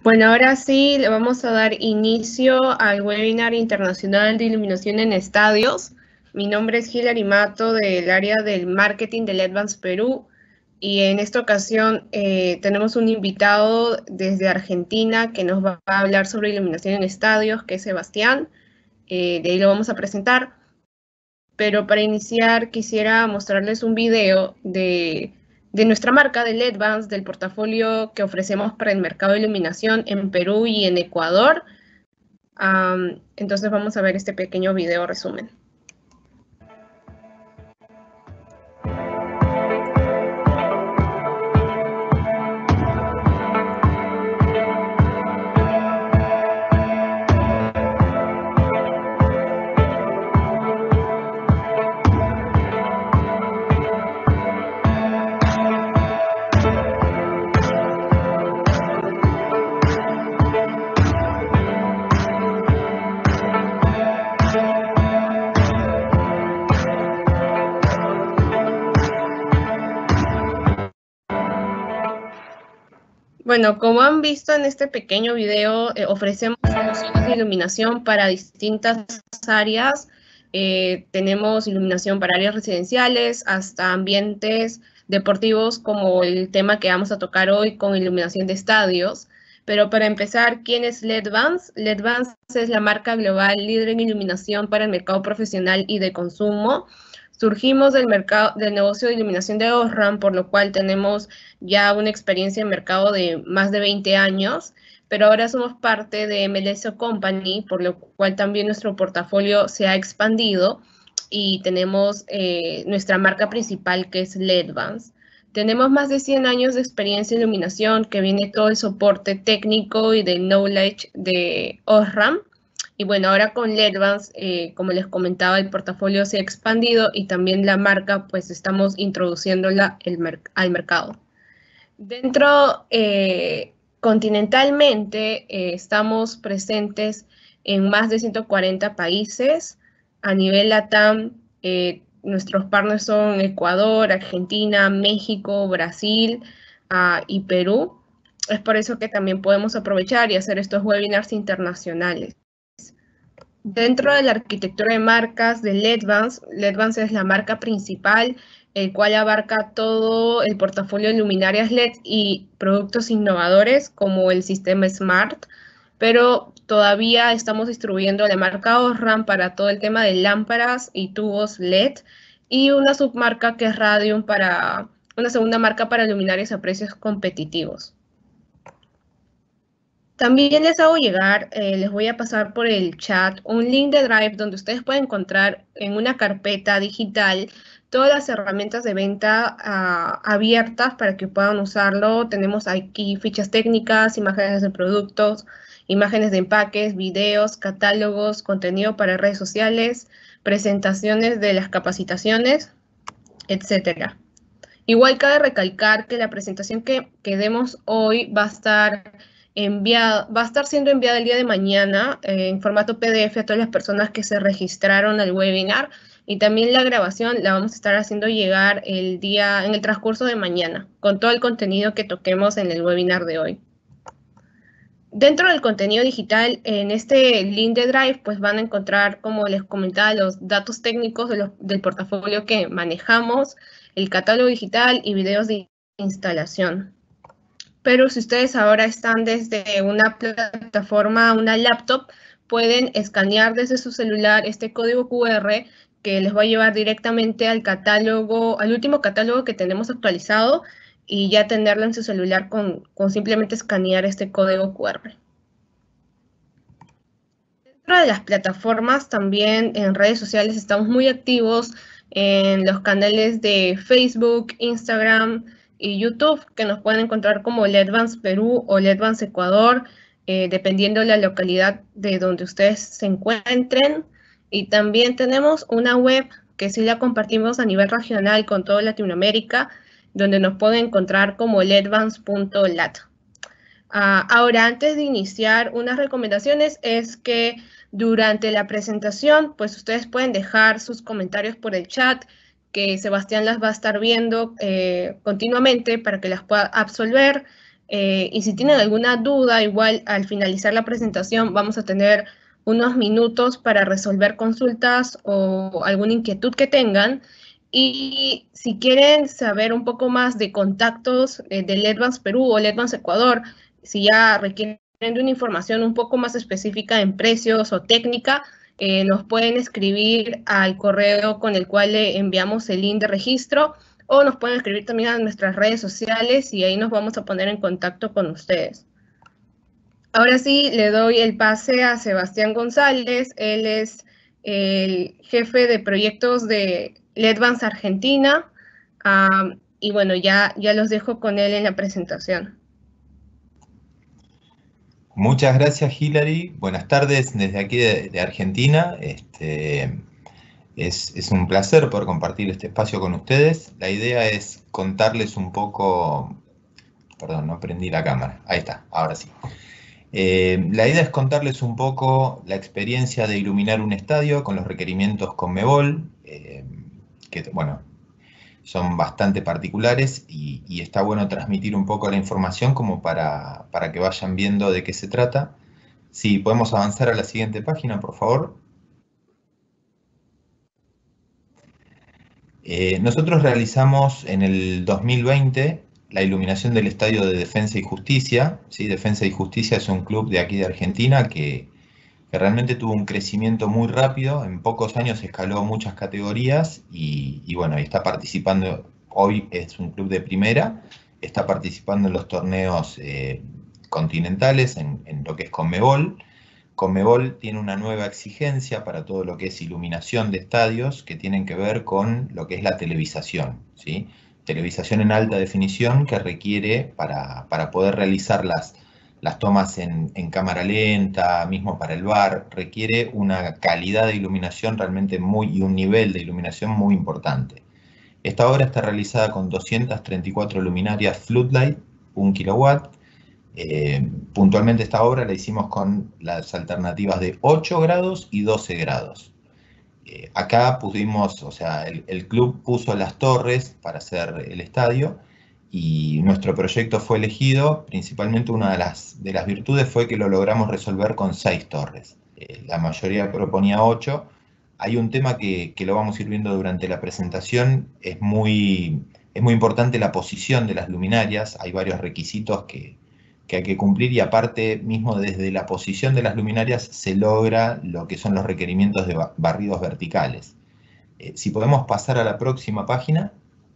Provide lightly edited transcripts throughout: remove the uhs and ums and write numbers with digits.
Bueno, ahora sí le vamos a dar inicio al webinar internacional de iluminación en estadios. Mi nombre es Hilary Mato del área del marketing de LEDvans Perú y en esta ocasión tenemos un invitado desde Argentina que nos va a hablar sobre iluminación en estadios, que es Sebastián. De ahí lo vamos a presentar. Pero para iniciar quisiera mostrarles un video de nuestra marca de LEDvans, del portafolio que ofrecemos para el mercado de iluminación en Perú y en Ecuador. Entonces vamos a ver este pequeño video resumen. Bueno, como han visto en este pequeño video, ofrecemos soluciones de iluminación para distintas áreas. Tenemos iluminación para áreas residenciales hasta ambientes deportivos, como el tema que vamos a tocar hoy con iluminación de estadios. Pero para empezar, ¿quién es LEDvans? LEDvans es la marca global líder en iluminación para el mercado profesional y de consumo. Surgimos del negocio de iluminación de Osram, por lo cual tenemos ya una experiencia en mercado de más de 20 años, pero ahora somos parte de MLS Company, por lo cual también nuestro portafolio se ha expandido y tenemos nuestra marca principal, que es LEDvans. Tenemos más de 100 años de experiencia en iluminación, que viene todo el soporte técnico y de knowledge de Osram. Y bueno, ahora con LEDvans, como les comentaba, el portafolio se ha expandido y también la marca, pues estamos introduciéndola al mercado. Dentro, continentalmente, estamos presentes en más de 140 países. A nivel LATAM, nuestros partners son Ecuador, Argentina, México, Brasil y Perú. Es por eso que también podemos aprovechar y hacer estos webinars internacionales. Dentro de la arquitectura de marcas de LEDvans, LEDvans es la marca principal, el cual abarca todo el portafolio de luminarias LED y productos innovadores como el sistema Smart, pero todavía estamos distribuyendo la marca Osram para todo el tema de lámparas y tubos LED y una submarca que es Radium para una segunda marca para luminarias a precios competitivos. También les hago llegar, les voy a pasar por el chat un link de Drive donde ustedes pueden encontrar en una carpeta digital todas las herramientas de venta abiertas para que puedan usarlo. Tenemos aquí fichas técnicas, imágenes de productos, imágenes de empaques, videos, catálogos, contenido para redes sociales, presentaciones de las capacitaciones, etc. Igual cabe recalcar que la presentación que demos hoy va a estar siendo enviada el día de mañana en formato PDF a todas las personas que se registraron al webinar, y también la grabación la vamos a estar haciendo llegar en el transcurso de mañana, con todo el contenido que toquemos en el webinar de hoy. Dentro del contenido digital, en este link de Drive, pues van a encontrar, como les comentaba, los datos técnicos del portafolio que manejamos, el catálogo digital y videos de instalación. Pero si ustedes ahora están desde una plataforma, una laptop, pueden escanear desde su celular este código QR que les va a llevar directamente al catálogo, al último catálogo que tenemos actualizado, y ya tenerlo en su celular con simplemente escanear este código QR. Dentro de las plataformas, también en redes sociales estamos muy activos en los canales de Facebook, Instagram y YouTube, que nos pueden encontrar como LEDvans Perú o LEDvans Ecuador, dependiendo de la localidad de donde ustedes se encuentren. Y también tenemos una web que sí la compartimos a nivel regional con toda Latinoamérica, donde nos pueden encontrar como ledvans.lat. Ahora, antes de iniciar, unas recomendaciones es que durante la presentación, pues ustedes pueden dejar sus comentarios por el chat, que Sebastián las va a estar viendo continuamente para que las pueda absolver. Y si tienen alguna duda, igual al finalizar la presentación vamos a tener unos minutos para resolver consultas o alguna inquietud que tengan. Y si quieren saber un poco más de contactos de LEDVANCE Perú o LEDVANCE Ecuador, si ya requieren de una información un poco más específica en precios o técnica, nos pueden escribir al correo con el cual le enviamos el link de registro, o nos pueden escribir también a nuestras redes sociales y ahí nos vamos a poner en contacto con ustedes. Ahora sí, le doy el pase a Sebastián González. Él es el jefe de proyectos de LEDVANCE Argentina. Y bueno, ya los dejo con él en la presentación. Muchas gracias, Hilary. Buenas tardes desde aquí de Argentina. Es un placer poder compartir este espacio con ustedes. La idea es contarles un poco... Perdón, no prendí la cámara. Ahí está, ahora sí. La idea es contarles un poco la experiencia de iluminar un estadio con los requerimientos Conmebol, que, bueno, son bastante particulares y está bueno transmitir un poco la información como para que vayan viendo de qué se trata. Si podemos avanzar a la siguiente página, por favor. Nosotros realizamos en el 2020 la iluminación del Estadio de Defensa y Justicia. ¿Sí? Defensa y Justicia es un club de aquí de Argentina que realmente tuvo un crecimiento muy rápido. En pocos años escaló muchas categorías y bueno, está participando. Hoy es un club de primera, está participando en los torneos continentales, en lo que es Conmebol. Conmebol tiene una nueva exigencia para todo lo que es iluminación de estadios que tienen que ver con lo que es la televisación, ¿sí? Televisación en alta definición que requiere para poder realizar las tomas en cámara lenta, mismo para el VAR, requiere una calidad de iluminación realmente y un nivel de iluminación muy importante. Esta obra está realizada con 234 luminarias floodlight, 1 kilowatt. Puntualmente esta obra la hicimos con las alternativas de 8 grados y 12 grados. Acá pudimos, o sea, el club puso las torres para hacer el estadio y nuestro proyecto fue elegido. Principalmente una de las virtudes fue que lo logramos resolver con 6 torres. La mayoría proponía 8. Hay un tema que lo vamos a ir viendo durante la presentación. Es muy importante la posición de las luminarias. Hay varios requisitos que hay que cumplir y aparte mismo desde la posición de las luminarias se logra lo que son los requerimientos de barridos verticales. Si podemos pasar a la próxima página.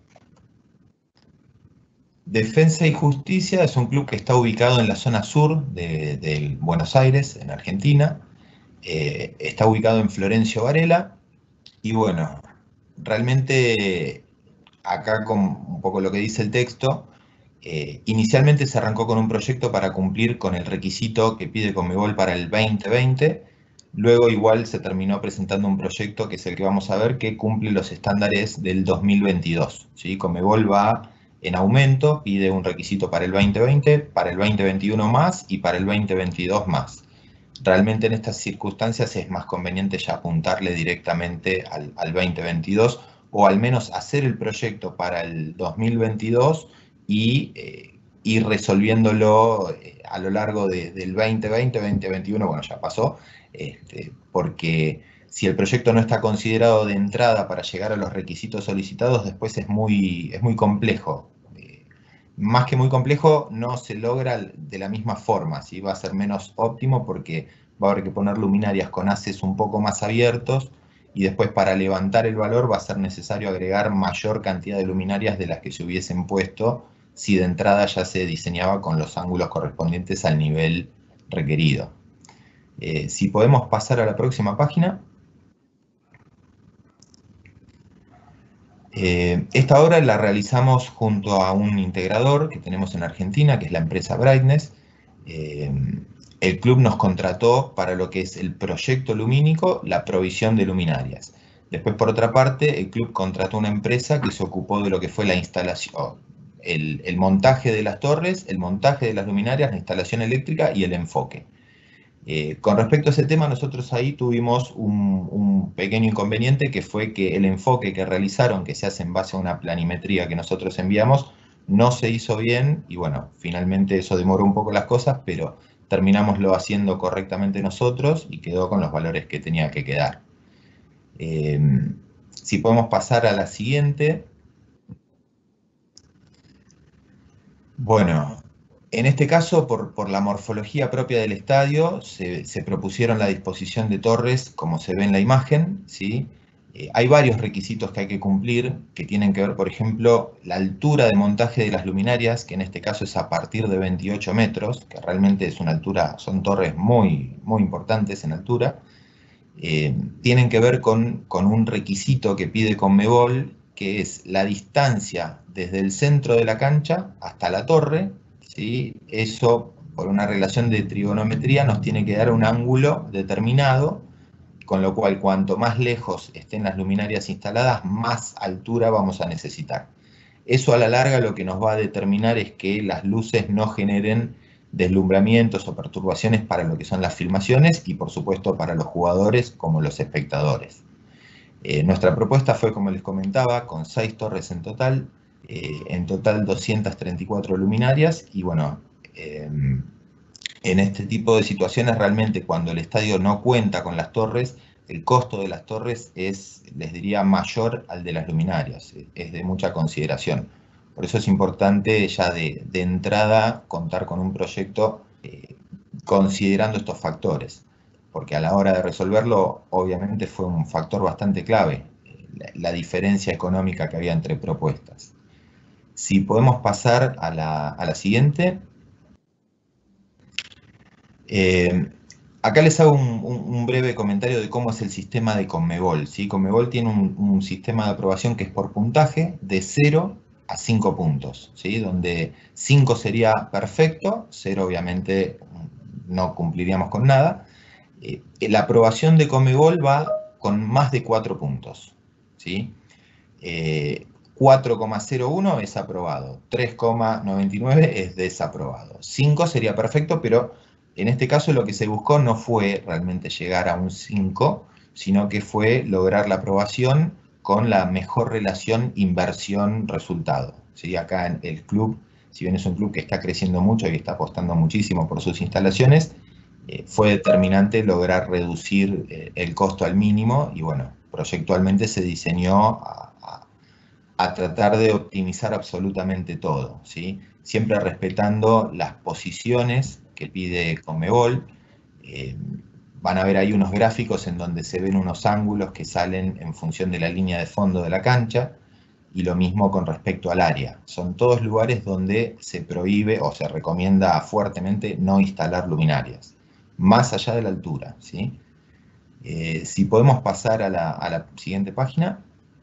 Defensa y Justicia es un club que está ubicado en la zona sur de Buenos Aires, en Argentina. Está ubicado en Florencio Varela y bueno, realmente acá con un poco lo que dice el texto, inicialmente se arrancó con un proyecto para cumplir con el requisito que pide Conmebol para el 2020, luego igual se terminó presentando un proyecto que es el que vamos a ver, que cumple los estándares del 2022. ¿Sí? Conmebol va en aumento, pide un requisito para el 2020, para el 2021 más y para el 2022 más. Realmente en estas circunstancias es más conveniente ya apuntarle directamente al 2022 o al menos hacer el proyecto para el 2022 y ir resolviéndolo a lo largo del 2020, 2021, bueno, ya pasó, porque si el proyecto no está considerado de entrada para llegar a los requisitos solicitados, después es muy complejo. Más que muy complejo, no se logra de la misma forma, ¿sí? Va a ser menos óptimo porque va a haber que poner luminarias con haces un poco más abiertos y después para levantar el valor va a ser necesario agregar mayor cantidad de luminarias de las que se hubiesen puesto si de entrada ya se diseñaba con los ángulos correspondientes al nivel requerido. Si podemos pasar a la próxima página. Esta obra la realizamos junto a un integrador que tenemos en Argentina, que es la empresa Brightness. El club nos contrató para lo que es el proyecto lumínico, la provisión de luminarias. Después, por otra parte, el club contrató una empresa que se ocupó de lo que fue la instalación, el montaje de las torres, el montaje de las luminarias, la instalación eléctrica y el enfoque. Con respecto a ese tema, nosotros ahí tuvimos un pequeño inconveniente, que fue que el enfoque que realizaron, que se hace en base a una planimetría que nosotros enviamos, no se hizo bien y bueno, finalmente eso demoró un poco las cosas, pero terminámoslo haciendo correctamente nosotros y quedó con los valores que tenía que quedar. Si podemos pasar a la siguiente. Bueno, en este caso, por la morfología propia del estadio, se propusieron la disposición de torres como se ve en la imagen, ¿sí? Hay varios requisitos que hay que cumplir, que tienen que ver, por ejemplo, la altura de montaje de las luminarias, que en este caso es a partir de 28 metros, que realmente es una altura, son torres muy, muy importantes en altura. Tienen que ver con un requisito que pide Conmebol, que es la distancia desde el centro de la cancha hasta la torre, ¿sí? Eso, por una relación de trigonometría, nos tiene que dar un ángulo determinado, con lo cual cuanto más lejos estén las luminarias instaladas, más altura vamos a necesitar. Eso a la larga lo que nos va a determinar es que las luces no generen deslumbramientos o perturbaciones para lo que son las filmaciones y por supuesto para los jugadores como los espectadores. Nuestra propuesta fue, como les comentaba, con 6 torres en total 234 luminarias y bueno, en este tipo de situaciones realmente cuando el estadio no cuenta con las torres, el costo de las torres es, les diría, mayor al de las luminarias, es de mucha consideración. Por eso es importante ya de entrada contar con un proyecto considerando estos factores, porque a la hora de resolverlo obviamente fue un factor bastante clave, la diferencia económica que había entre propuestas. Si podemos pasar a la siguiente. Acá les hago un breve comentario de cómo es el sistema de Conmebol, ¿sí? Conmebol tiene un sistema de aprobación que es por puntaje de 0 a 5 puntos, ¿sí? Donde 5 sería perfecto, 0 obviamente no cumpliríamos con nada. La aprobación de Conmebol va con más de 4 puntos, ¿sí? 4,01 es aprobado, 3,99 es desaprobado. 5 sería perfecto, pero en este caso lo que se buscó no fue realmente llegar a un 5, sino que fue lograr la aprobación con la mejor relación inversión-resultado. ¿Sí? Acá en el club, si bien es un club que está creciendo mucho y está apostando muchísimo por sus instalaciones, fue determinante lograr reducir el costo al mínimo y bueno, proyectualmente se diseñó a tratar de optimizar absolutamente todo, ¿sí? Siempre respetando las posiciones que pide Conmebol. Van a ver ahí unos gráficos en donde se ven unos ángulos que salen en función de la línea de fondo de la cancha, y lo mismo con respecto al área. Son todos lugares donde se prohíbe o se recomienda fuertemente no instalar luminarias, más allá de la altura, ¿sí? Si podemos pasar a la siguiente página.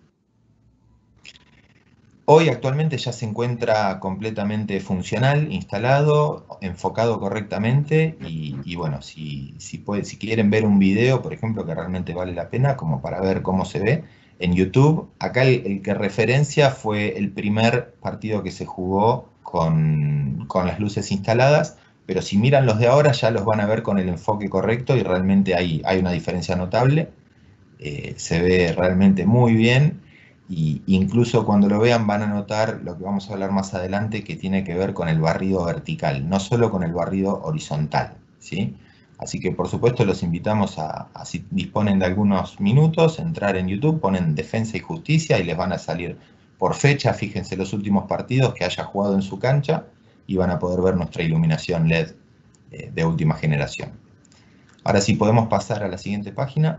Hoy actualmente ya se encuentra completamente funcional, instalado, enfocado correctamente y bueno, si quieren ver un video, por ejemplo, que realmente vale la pena, como para ver cómo se ve, en YouTube, acá el que referencia fue el primer partido que se jugó con las luces instaladas, pero si miran los de ahora ya los van a ver con el enfoque correcto y realmente hay una diferencia notable, se ve realmente muy bien. Y incluso cuando lo vean van a notar lo que vamos a hablar más adelante, que tiene que ver con el barrido vertical, no solo con el barrido horizontal, ¿sí? Así que por supuesto los invitamos a si disponen de algunos minutos, entrar en YouTube, ponen Defensa y Justicia y les van a salir por fecha, fíjense los últimos partidos que haya jugado en su cancha y van a poder ver nuestra iluminación LED de última generación. Ahora sí podemos pasar a la siguiente página.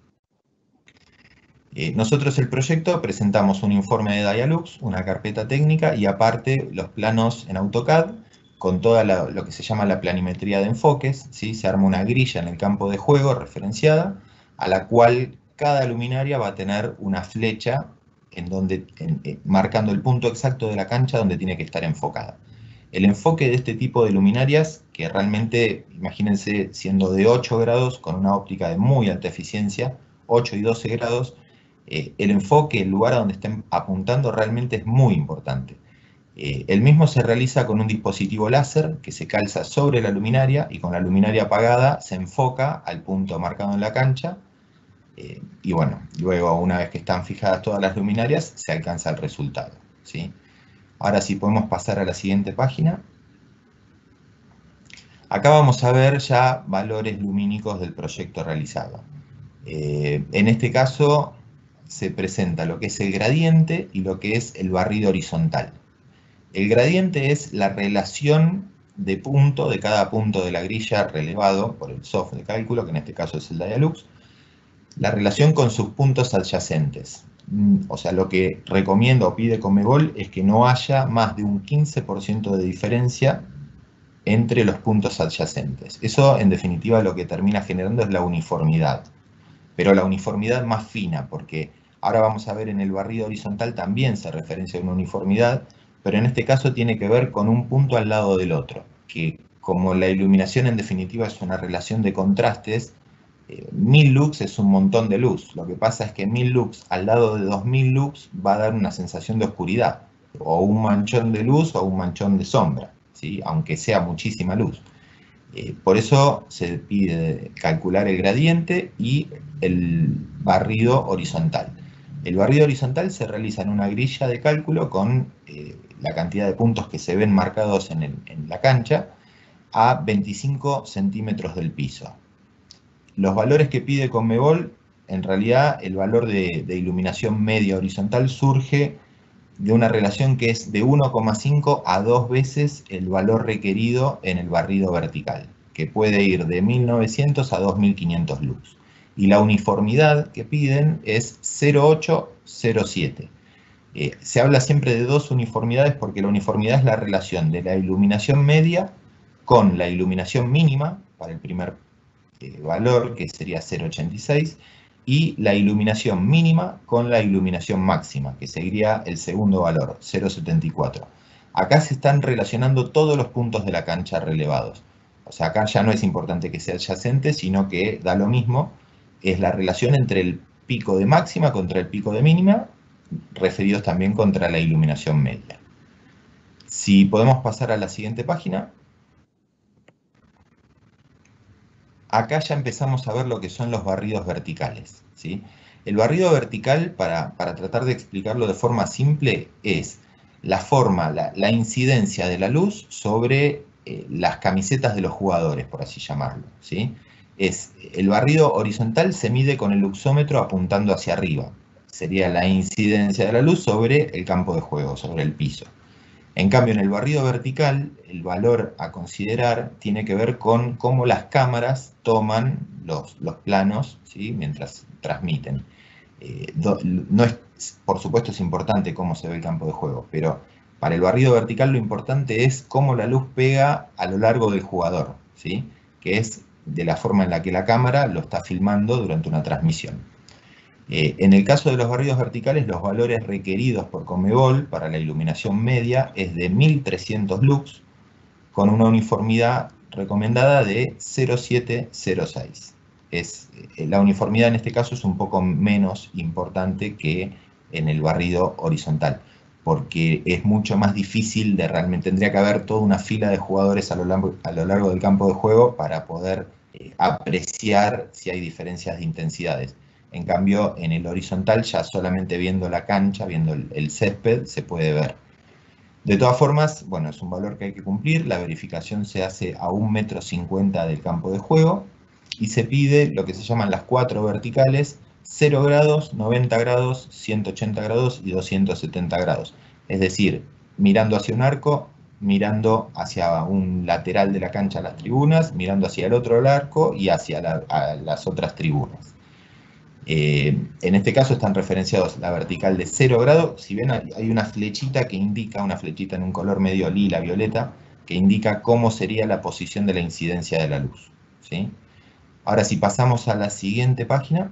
Nosotros el proyecto presentamos un informe de Dialux, una carpeta técnica y aparte los planos en AutoCAD con toda lo que se llama la planimetría de enfoques, ¿sí? Se arma una grilla en el campo de juego referenciada a la cual cada luminaria va a tener una flecha marcando el punto exacto de la cancha donde tiene que estar enfocada. El enfoque de este tipo de luminarias, que realmente, imagínense, siendo de 8 grados con una óptica de muy alta eficiencia, 8 y 12 grados, el enfoque, el lugar a donde estén apuntando realmente es muy importante. El mismo se realiza con un dispositivo láser que se calza sobre la luminaria y con la luminaria apagada se enfoca al punto marcado en la cancha y bueno, luego una vez que están fijadas todas las luminarias se alcanza el resultado, ¿sí? Ahora sí podemos pasar a la siguiente página. Acá vamos a ver ya valores lumínicos del proyecto realizado. En este caso se presenta lo que es el gradiente y lo que es el barrido horizontal. El gradiente es la relación de punto de cada punto de la grilla relevado por el software de cálculo, que en este caso es el Dialux, la relación con sus puntos adyacentes. O sea, lo que recomienda o pide Conmebol es que no haya más de un 15% de diferencia entre los puntos adyacentes. Eso, en definitiva, lo que termina generando es la uniformidad, pero la uniformidad más fina, porque ahora vamos a ver en el barrido horizontal también se referencia a una uniformidad, pero en este caso tiene que ver con un punto al lado del otro, que como la iluminación en definitiva es una relación de contrastes, 1000 lux es un montón de luz. Lo que pasa es que 1000 lux al lado de 2000 lux va a dar una sensación de oscuridad, o un manchón de luz o un manchón de sombra, ¿sí? Aunque sea muchísima luz. Por eso se pide calcular el gradiente y el barrido horizontal. El barrido horizontal se realiza en una grilla de cálculo con la cantidad de puntos que se ven marcados en la cancha a 25 centímetros del piso. Los valores que pide Conmebol, en realidad el valor de iluminación media horizontal surge de una relación que es de 1,5 a 2 veces el valor requerido en el barrido vertical, que puede ir de 1900 a 2500 lux. Y la uniformidad que piden es 0,807. Se habla siempre de dos uniformidades porque la uniformidad es la relación de la iluminación media con la iluminación mínima para el primer valor, que sería 0,86, y la iluminación mínima con la iluminación máxima, que sería el segundo valor, 0,74. Acá se están relacionando todos los puntos de la cancha relevados. O sea, acá ya no es importante que sea adyacente, sino que da lo mismo, es la relación entre el pico de máxima contra el pico de mínima, referidos también contra la iluminación media. Si podemos pasar a la siguiente página. Acá ya empezamos a ver lo que son los barridos verticales, ¿sí? El barrido vertical, para tratar de explicarlo de forma simple, es la forma, la incidencia de la luz sobre las camisetas de los jugadores, por así llamarlo, ¿sí? El barrido horizontal se mide con el luxómetro apuntando hacia arriba. Sería la incidencia de la luz sobre el campo de juego, sobre el piso. En cambio, en el barrido vertical, el valor a considerar tiene que ver con cómo las cámaras toman los planos, ¿sí? Mientras transmiten. No es, por supuesto es importante cómo se ve el campo de juego, pero para el barrido vertical lo importante es cómo la luz pega a lo largo del jugador, ¿sí? Que es de la forma en la que la cámara lo está filmando durante una transmisión. En el caso de los barridos verticales, los valores requeridos por Conmebol para la iluminación media es de 1300 lux, con una uniformidad recomendada de 0,706. La uniformidad en este caso es un poco menos importante que en el barrido horizontal, porque es mucho más difícil de realmente, tendría que haber toda una fila de jugadores a lo largo del campo de juego para poder apreciar si hay diferencias de intensidades. En cambio, en el horizontal, ya solamente viendo la cancha, viendo el césped, se puede ver. De todas formas, bueno, es un valor que hay que cumplir. La verificación se hace a 1,50 m del campo de juego y se pide lo que se llaman las 4 verticales: 0 grados, 90 grados, 180 grados y 270 grados. Es decir, mirando hacia un arco, mirando hacia un lateral de la cancha, las tribunas, mirando hacia el otro arco y hacia las otras tribunas. En este caso están referenciados la vertical de 0 grados. Si ven, hay una flechita que indica, una flechita en un color medio lila, violeta, que indica cómo sería la posición de la incidencia de la luz, ¿sí? Ahora, si pasamos a la siguiente página,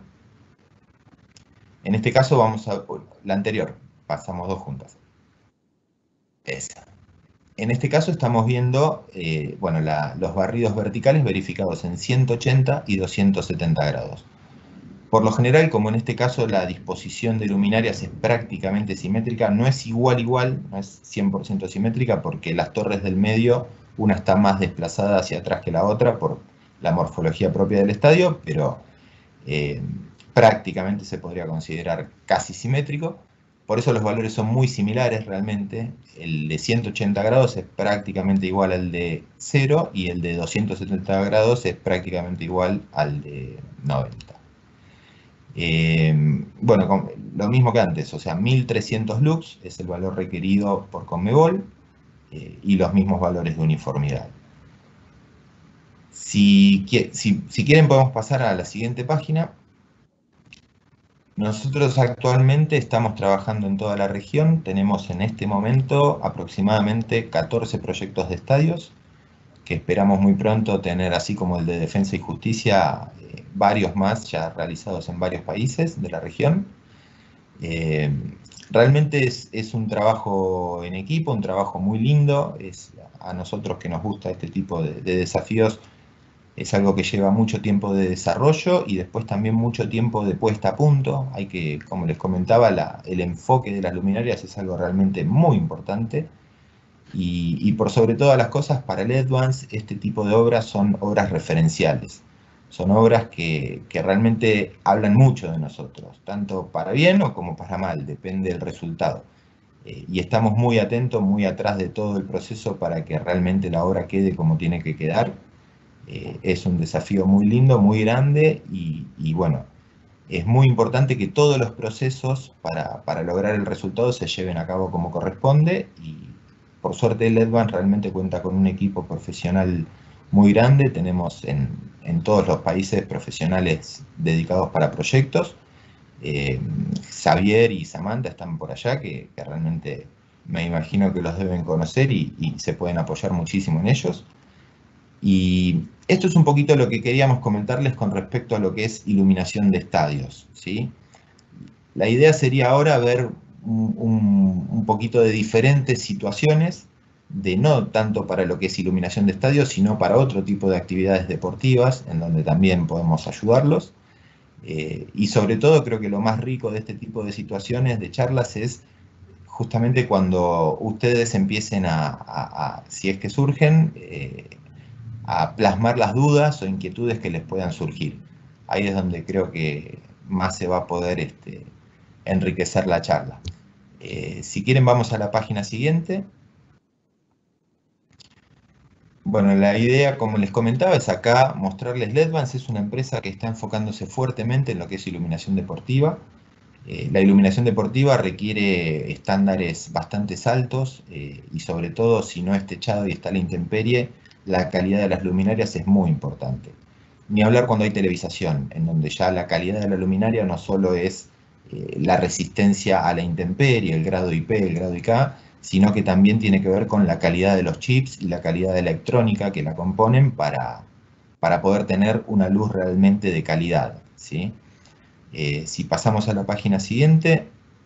en este caso vamos a la anterior, pasamos dos juntas. Esa. En este caso estamos viendo bueno, los barridos verticales verificados en 180 y 270 grados. Por lo general, como en este caso la disposición de luminarias es prácticamente simétrica, no es igual, no es 100% simétrica, porque las torres del medio, una está más desplazada hacia atrás que la otra por la morfología propia del estadio, pero prácticamente se podría considerar casi simétrico. Por eso los valores son muy similares realmente. El de 180 grados es prácticamente igual al de 0 y el de 270 grados es prácticamente igual al de 90. Bueno, lo mismo que antes, o sea, 1300 lux es el valor requerido por Conmebol y los mismos valores de uniformidad. Si quieren podemos pasar a la siguiente página. Nosotros actualmente estamos trabajando en toda la región, tenemos en este momento aproximadamente 14 proyectos de estadios, que esperamos muy pronto tener, así como el de Defensa y Justicia, varios más ya realizados en varios países de la región. Realmente es un trabajo en equipo, un trabajo muy lindo, a nosotros que nos gusta este tipo de desafíos, es algo que lleva mucho tiempo de desarrollo y después también mucho tiempo de puesta a punto. Hay que, como les comentaba, el enfoque de las luminarias es algo realmente muy importante. Y por sobre todas las cosas, para el Advance, este tipo de obras son obras referenciales. Son obras que realmente hablan mucho de nosotros, tanto para bien o como para mal, depende del resultado. Y estamos muy atentos, muy atrás de todo el proceso para que realmente la obra quede como tiene que quedar. Es un desafío muy lindo, muy grande y bueno, es muy importante que todos los procesos para lograr el resultado se lleven a cabo como corresponde y por suerte el Advance realmente cuenta con un equipo profesional muy grande. Tenemos en todos los países profesionales dedicados para proyectos. Xavier y Samantha están por allá, que realmente me imagino que los deben conocer y se pueden apoyar muchísimo en ellos. Y esto es un poquito lo que queríamos comentarles con respecto a lo que es iluminación de estadios, ¿sí? La idea sería ahora ver un poquito de diferentes situaciones, de no tanto para lo que es iluminación de estadios, sino para otro tipo de actividades deportivas, en donde también podemos ayudarlos. Y sobre todo creo que lo más rico de este tipo de situaciones, de charlas, es justamente cuando ustedes empiecen si es que surgen, a plasmar las dudas o inquietudes que les puedan surgir. Ahí es donde creo que más se va a poder enriquecer la charla. Si quieren vamos a la página siguiente. Bueno, la idea, como les comentaba, es acá mostrarles LEDvance. Es una empresa que está enfocándose fuertemente en lo que es iluminación deportiva. La iluminación deportiva requiere estándares bastante altos y sobre todo si no es techado y está a la intemperie, la calidad de las luminarias es muy importante. Ni hablar cuando hay televisación, en donde ya la calidad de la luminaria no solo es la resistencia a la intemperie, el grado IP, el grado IK, sino que también tiene que ver con la calidad de los chips y la calidad de electrónica que la componen para poder tener una luz realmente de calidad, ¿sí? Si pasamos a la página siguiente,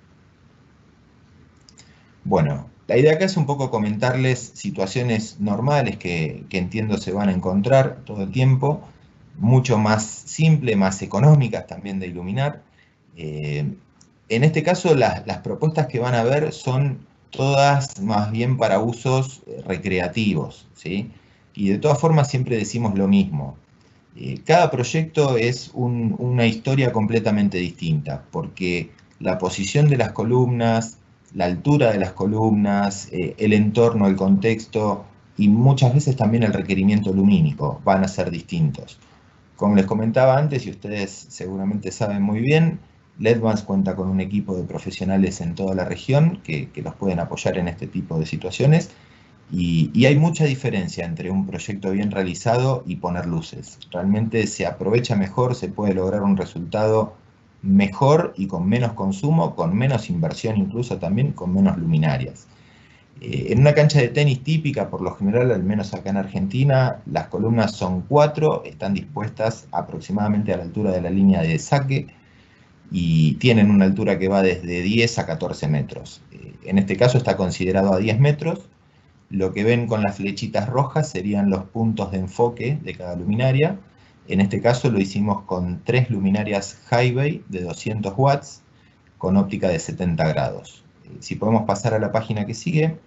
bueno, la idea acá es un poco comentarles situaciones normales que entiendo se van a encontrar todo el tiempo, mucho más simple, más económicas también de iluminar. En este caso las propuestas que van a ver son todas más bien para usos recreativos, ¿sí? Y de todas formas siempre decimos lo mismo. Cada proyecto es una historia completamente distinta, porque la posición de las columnas, la altura de las columnas, el entorno, el contexto y muchas veces también el requerimiento lumínico van a ser distintos. Como les comentaba antes, y ustedes seguramente saben muy bien, LEDvance cuenta con un equipo de profesionales en toda la región que los pueden apoyar en este tipo de situaciones. Y hay mucha diferencia entre un proyecto bien realizado y poner luces. Realmente se aprovecha mejor, se puede lograr un resultado mejor y con menos consumo, con menos inversión, incluso también con menos luminarias. En una cancha de tenis típica, por lo general, al menos acá en Argentina, las columnas son 4, están dispuestas aproximadamente a la altura de la línea de saque y tienen una altura que va desde 10 a 14 metros. En este caso está considerado a 10 metros. Lo que ven con las flechitas rojas serían los puntos de enfoque de cada luminaria. En este caso lo hicimos con 3 luminarias High-Bay de 200 watts con óptica de 70 grados. Si podemos pasar a la página que sigue.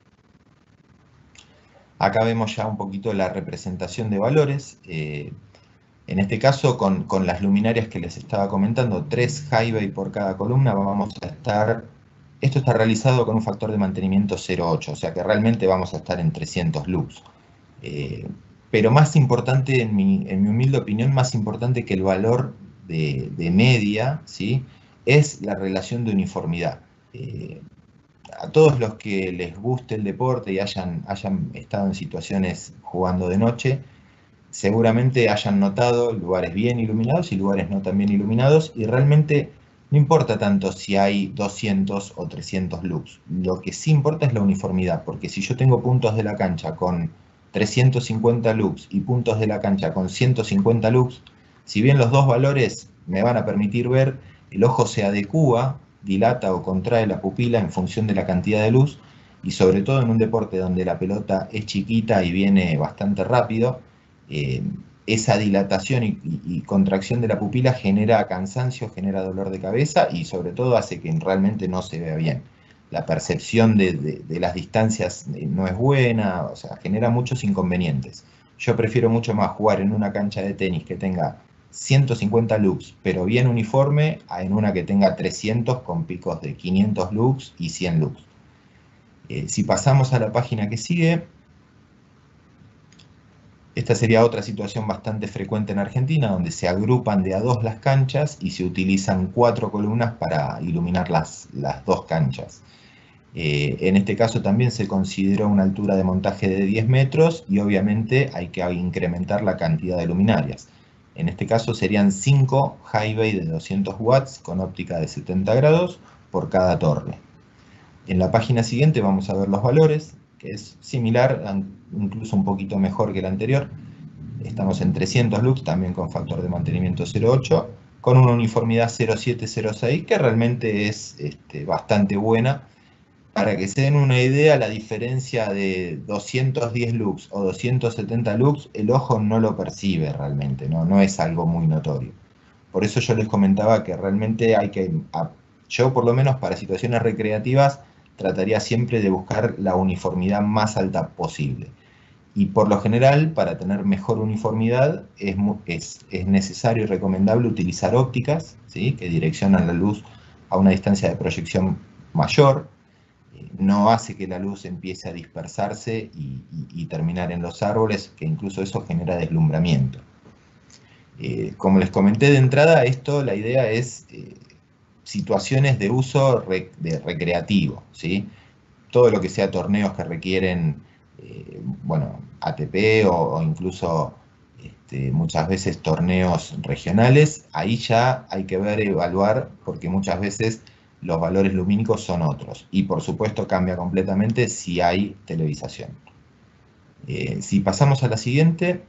Acá vemos ya un poquito la representación de valores. En este caso, con las luminarias que les estaba comentando, 3 High-Bay por cada columna, vamos a estar Esto está realizado con un factor de mantenimiento 0,8, o sea que realmente vamos a estar en 300 lux. Pero más importante, en mi humilde opinión, más importante que el valor de media, ¿sí?, es la relación de uniformidad. A todos los que les guste el deporte y hayan estado en situaciones jugando de noche, seguramente hayan notado lugares bien iluminados y lugares no tan bien iluminados, y realmente no importa tanto si hay 200 o 300 lux. Lo que sí importa es la uniformidad, porque si yo tengo puntos de la cancha con 350 lux y puntos de la cancha con 150 lux, si bien los dos valores me van a permitir ver, el ojo se adecúa, dilata o contrae la pupila en función de la cantidad de luz, y sobre todo en un deporte donde la pelota es chiquita y viene bastante rápido, esa dilatación y contracción de la pupila genera cansancio, genera dolor de cabeza y sobre todo hace que realmente no se vea bien. La percepción de las distancias no es buena, o sea, genera muchos inconvenientes. Yo prefiero mucho más jugar en una cancha de tenis que tenga 150 lux, pero bien uniforme, a en una que tenga 300 con picos de 500 lux y 100 lux. Si pasamos a la página que sigue, esta sería otra situación bastante frecuente en Argentina, donde se agrupan de a dos las canchas y se utilizan 4 columnas para iluminar las dos canchas. En este caso también se consideró una altura de montaje de 10 metros y obviamente hay que incrementar la cantidad de luminarias. En este caso serían 5 high bay de 200 watts con óptica de 70 grados por cada torre. En la página siguiente vamos a ver los valores, que es similar, incluso un poquito mejor que el anterior. Estamos en 300 lux, también con factor de mantenimiento 0,8, con una uniformidad 0,7-0,6, que realmente es bastante buena. Para que se den una idea, la diferencia de 210 lux o 270 lux, el ojo no lo percibe realmente, no es algo muy notorio. Por eso yo les comentaba que realmente yo por lo menos para situaciones recreativas, trataría siempre de buscar la uniformidad más alta posible. Y por lo general, para tener mejor uniformidad, es necesario y recomendable utilizar ópticas, ¿sí?, que direccionan la luz a una distancia de proyección mayor. No hace que la luz empiece a dispersarse y terminar en los árboles, que incluso eso genera deslumbramiento. Como les comenté de entrada, la idea es situaciones de uso recreativo, ¿sí? Todo lo que sea torneos que requieren, bueno, ATP o incluso muchas veces torneos regionales, ahí ya hay que evaluar, porque muchas veces los valores lumínicos son otros. Y por supuesto cambia completamente si hay televisación. Si pasamos a la siguiente,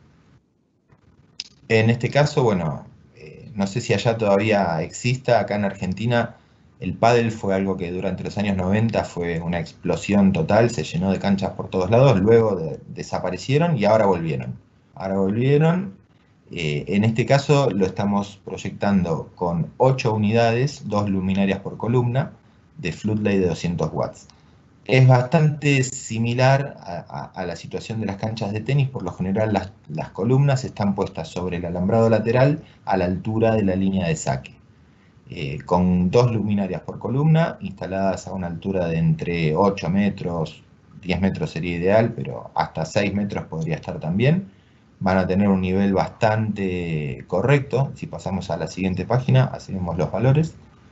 en este caso, bueno, no sé si allá todavía exista, acá en Argentina el pádel fue algo que durante los años 90 fue una explosión total, se llenó de canchas por todos lados, luego desaparecieron y ahora volvieron. Ahora volvieron, en este caso lo estamos proyectando con 8 unidades, 2 luminarias por columna, de floodlight de 200 watts. Es bastante similar a la situación de las canchas de tenis. Por lo general las columnas están puestas sobre el alambrado lateral a la altura de la línea de saque, con 2 luminarias por columna, instaladas a una altura de entre 8 metros, 10 metros sería ideal, pero hasta 6 metros podría estar también. Van a tener un nivel bastante correcto. Si pasamos a la siguiente página, así vemos los valores.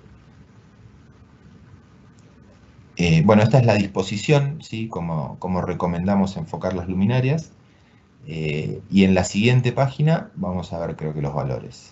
Bueno, esta es la disposición, ¿sí?, como recomendamos enfocar las luminarias. Y en la siguiente página vamos a ver, creo que los valores.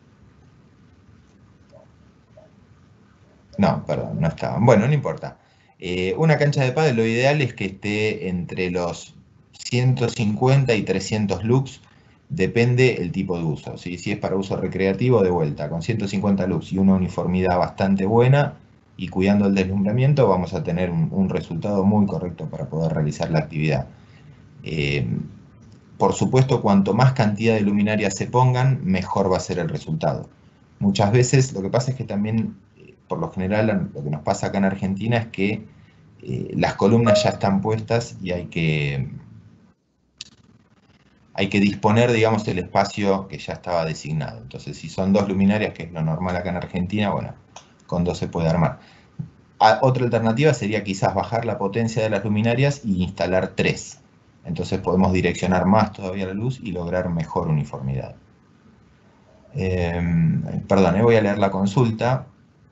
No, perdón, no estaban. Bueno, no importa. Una cancha de pádel lo ideal es que esté entre los 150 y 300 lux, depende el tipo de uso, ¿sí? Si es para uso recreativo, de vuelta, con 150 lux y una uniformidad bastante buena, y cuidando el deslumbramiento, vamos a tener un resultado muy correcto para poder realizar la actividad. Por supuesto, cuanto más cantidad de luminarias se pongan, mejor va a ser el resultado. Muchas veces lo que pasa es que también, por lo general, lo que nos pasa acá en Argentina es que las columnas ya están puestas y hay que disponer, digamos, el espacio que ya estaba designado. Entonces, si son 2 luminarias, que es lo normal acá en Argentina, bueno, con 2 se puede armar. Otra alternativa sería quizás bajar la potencia de las luminarias y instalar 3. Entonces podemos direccionar más todavía la luz y lograr mejor uniformidad. Perdón, voy a leer la consulta.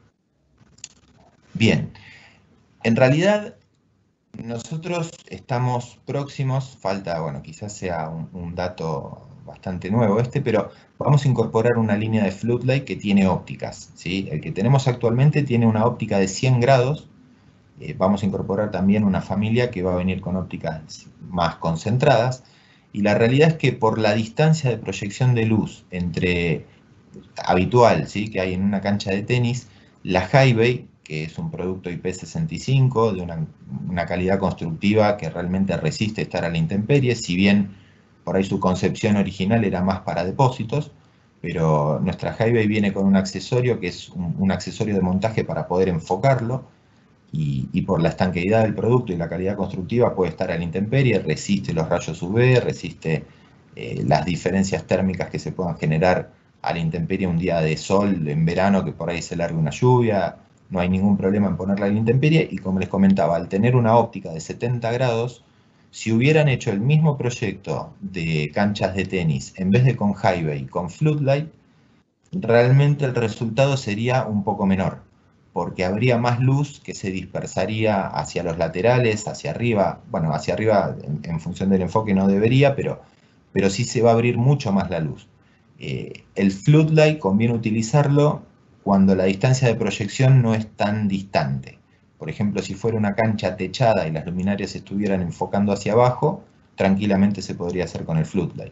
Bien, en realidad nosotros estamos próximos, falta, bueno, quizás sea un dato bastante nuevo pero vamos a incorporar una línea de floodlight que tiene ópticas, ¿sí? El que tenemos actualmente tiene una óptica de 100 grados, vamos a incorporar también una familia que va a venir con ópticas más concentradas, y la realidad es que por la distancia de proyección de luz entre habitual, ¿sí?, que hay en una cancha de tenis, la High-Bay, que es un producto IP65 de una calidad constructiva que realmente resiste estar a la intemperie, si bien por ahí su concepción original era más para depósitos, pero nuestra High-Bay viene con un accesorio que es un accesorio de montaje para poder enfocarlo, y por la estanqueidad del producto y la calidad constructiva puede estar a la intemperie, resiste los rayos UV, resiste las diferencias térmicas que se puedan generar a la intemperie un día de sol en verano que por ahí se largue una lluvia, no hay ningún problema en ponerla a la intemperie, y como les comentaba, al tener una óptica de 70 grados, si hubieran hecho el mismo proyecto de canchas de tenis, en vez de con High-Bay, con floodlight, realmente el resultado sería un poco menor, porque habría más luz que se dispersaría hacia los laterales, hacia arriba. Bueno, hacia arriba en función del enfoque no debería, pero sí se va a abrir mucho más la luz. El floodlight conviene utilizarlo cuando la distancia de proyección no es tan distante. Por ejemplo, si fuera una cancha techada y las luminarias estuvieran enfocando hacia abajo, tranquilamente se podría hacer con el floodlight.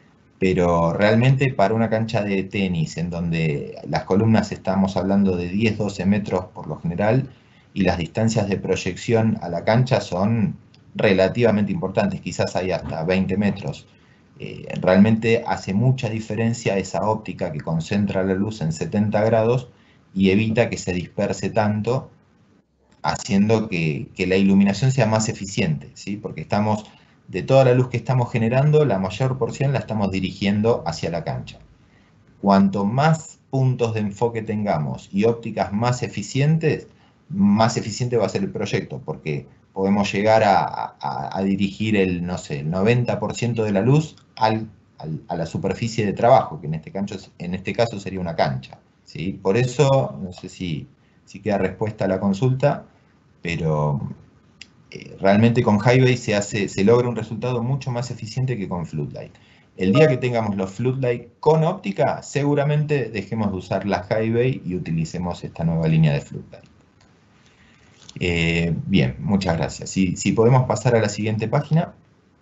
Pero realmente para una cancha de tenis en donde las columnas estamos hablando de 10-12 metros por lo general y las distancias de proyección a la cancha son relativamente importantes, quizás hay hasta 20 metros, realmente hace mucha diferencia esa óptica que concentra la luz en 70 grados y evita que se disperse tanto, haciendo que la iluminación sea más eficiente, ¿sí? Porque estamos, de toda la luz que estamos generando, la mayor porción la estamos dirigiendo hacia la cancha. Cuanto más puntos de enfoque tengamos y ópticas más eficientes, más eficiente va a ser el proyecto, porque podemos llegar a dirigir el, no sé, el 90% de la luz a la superficie de trabajo, que en este caso sería una cancha, ¿sí? Por eso, no sé si queda respuesta a la consulta, pero realmente con High-Bay se logra un resultado mucho más eficiente que con floodlight. El día que tengamos los floodlight con óptica, seguramente dejemos de usar la High-Bay y utilicemos esta nueva línea de floodlight. Bien, muchas gracias. Si podemos pasar a la siguiente página.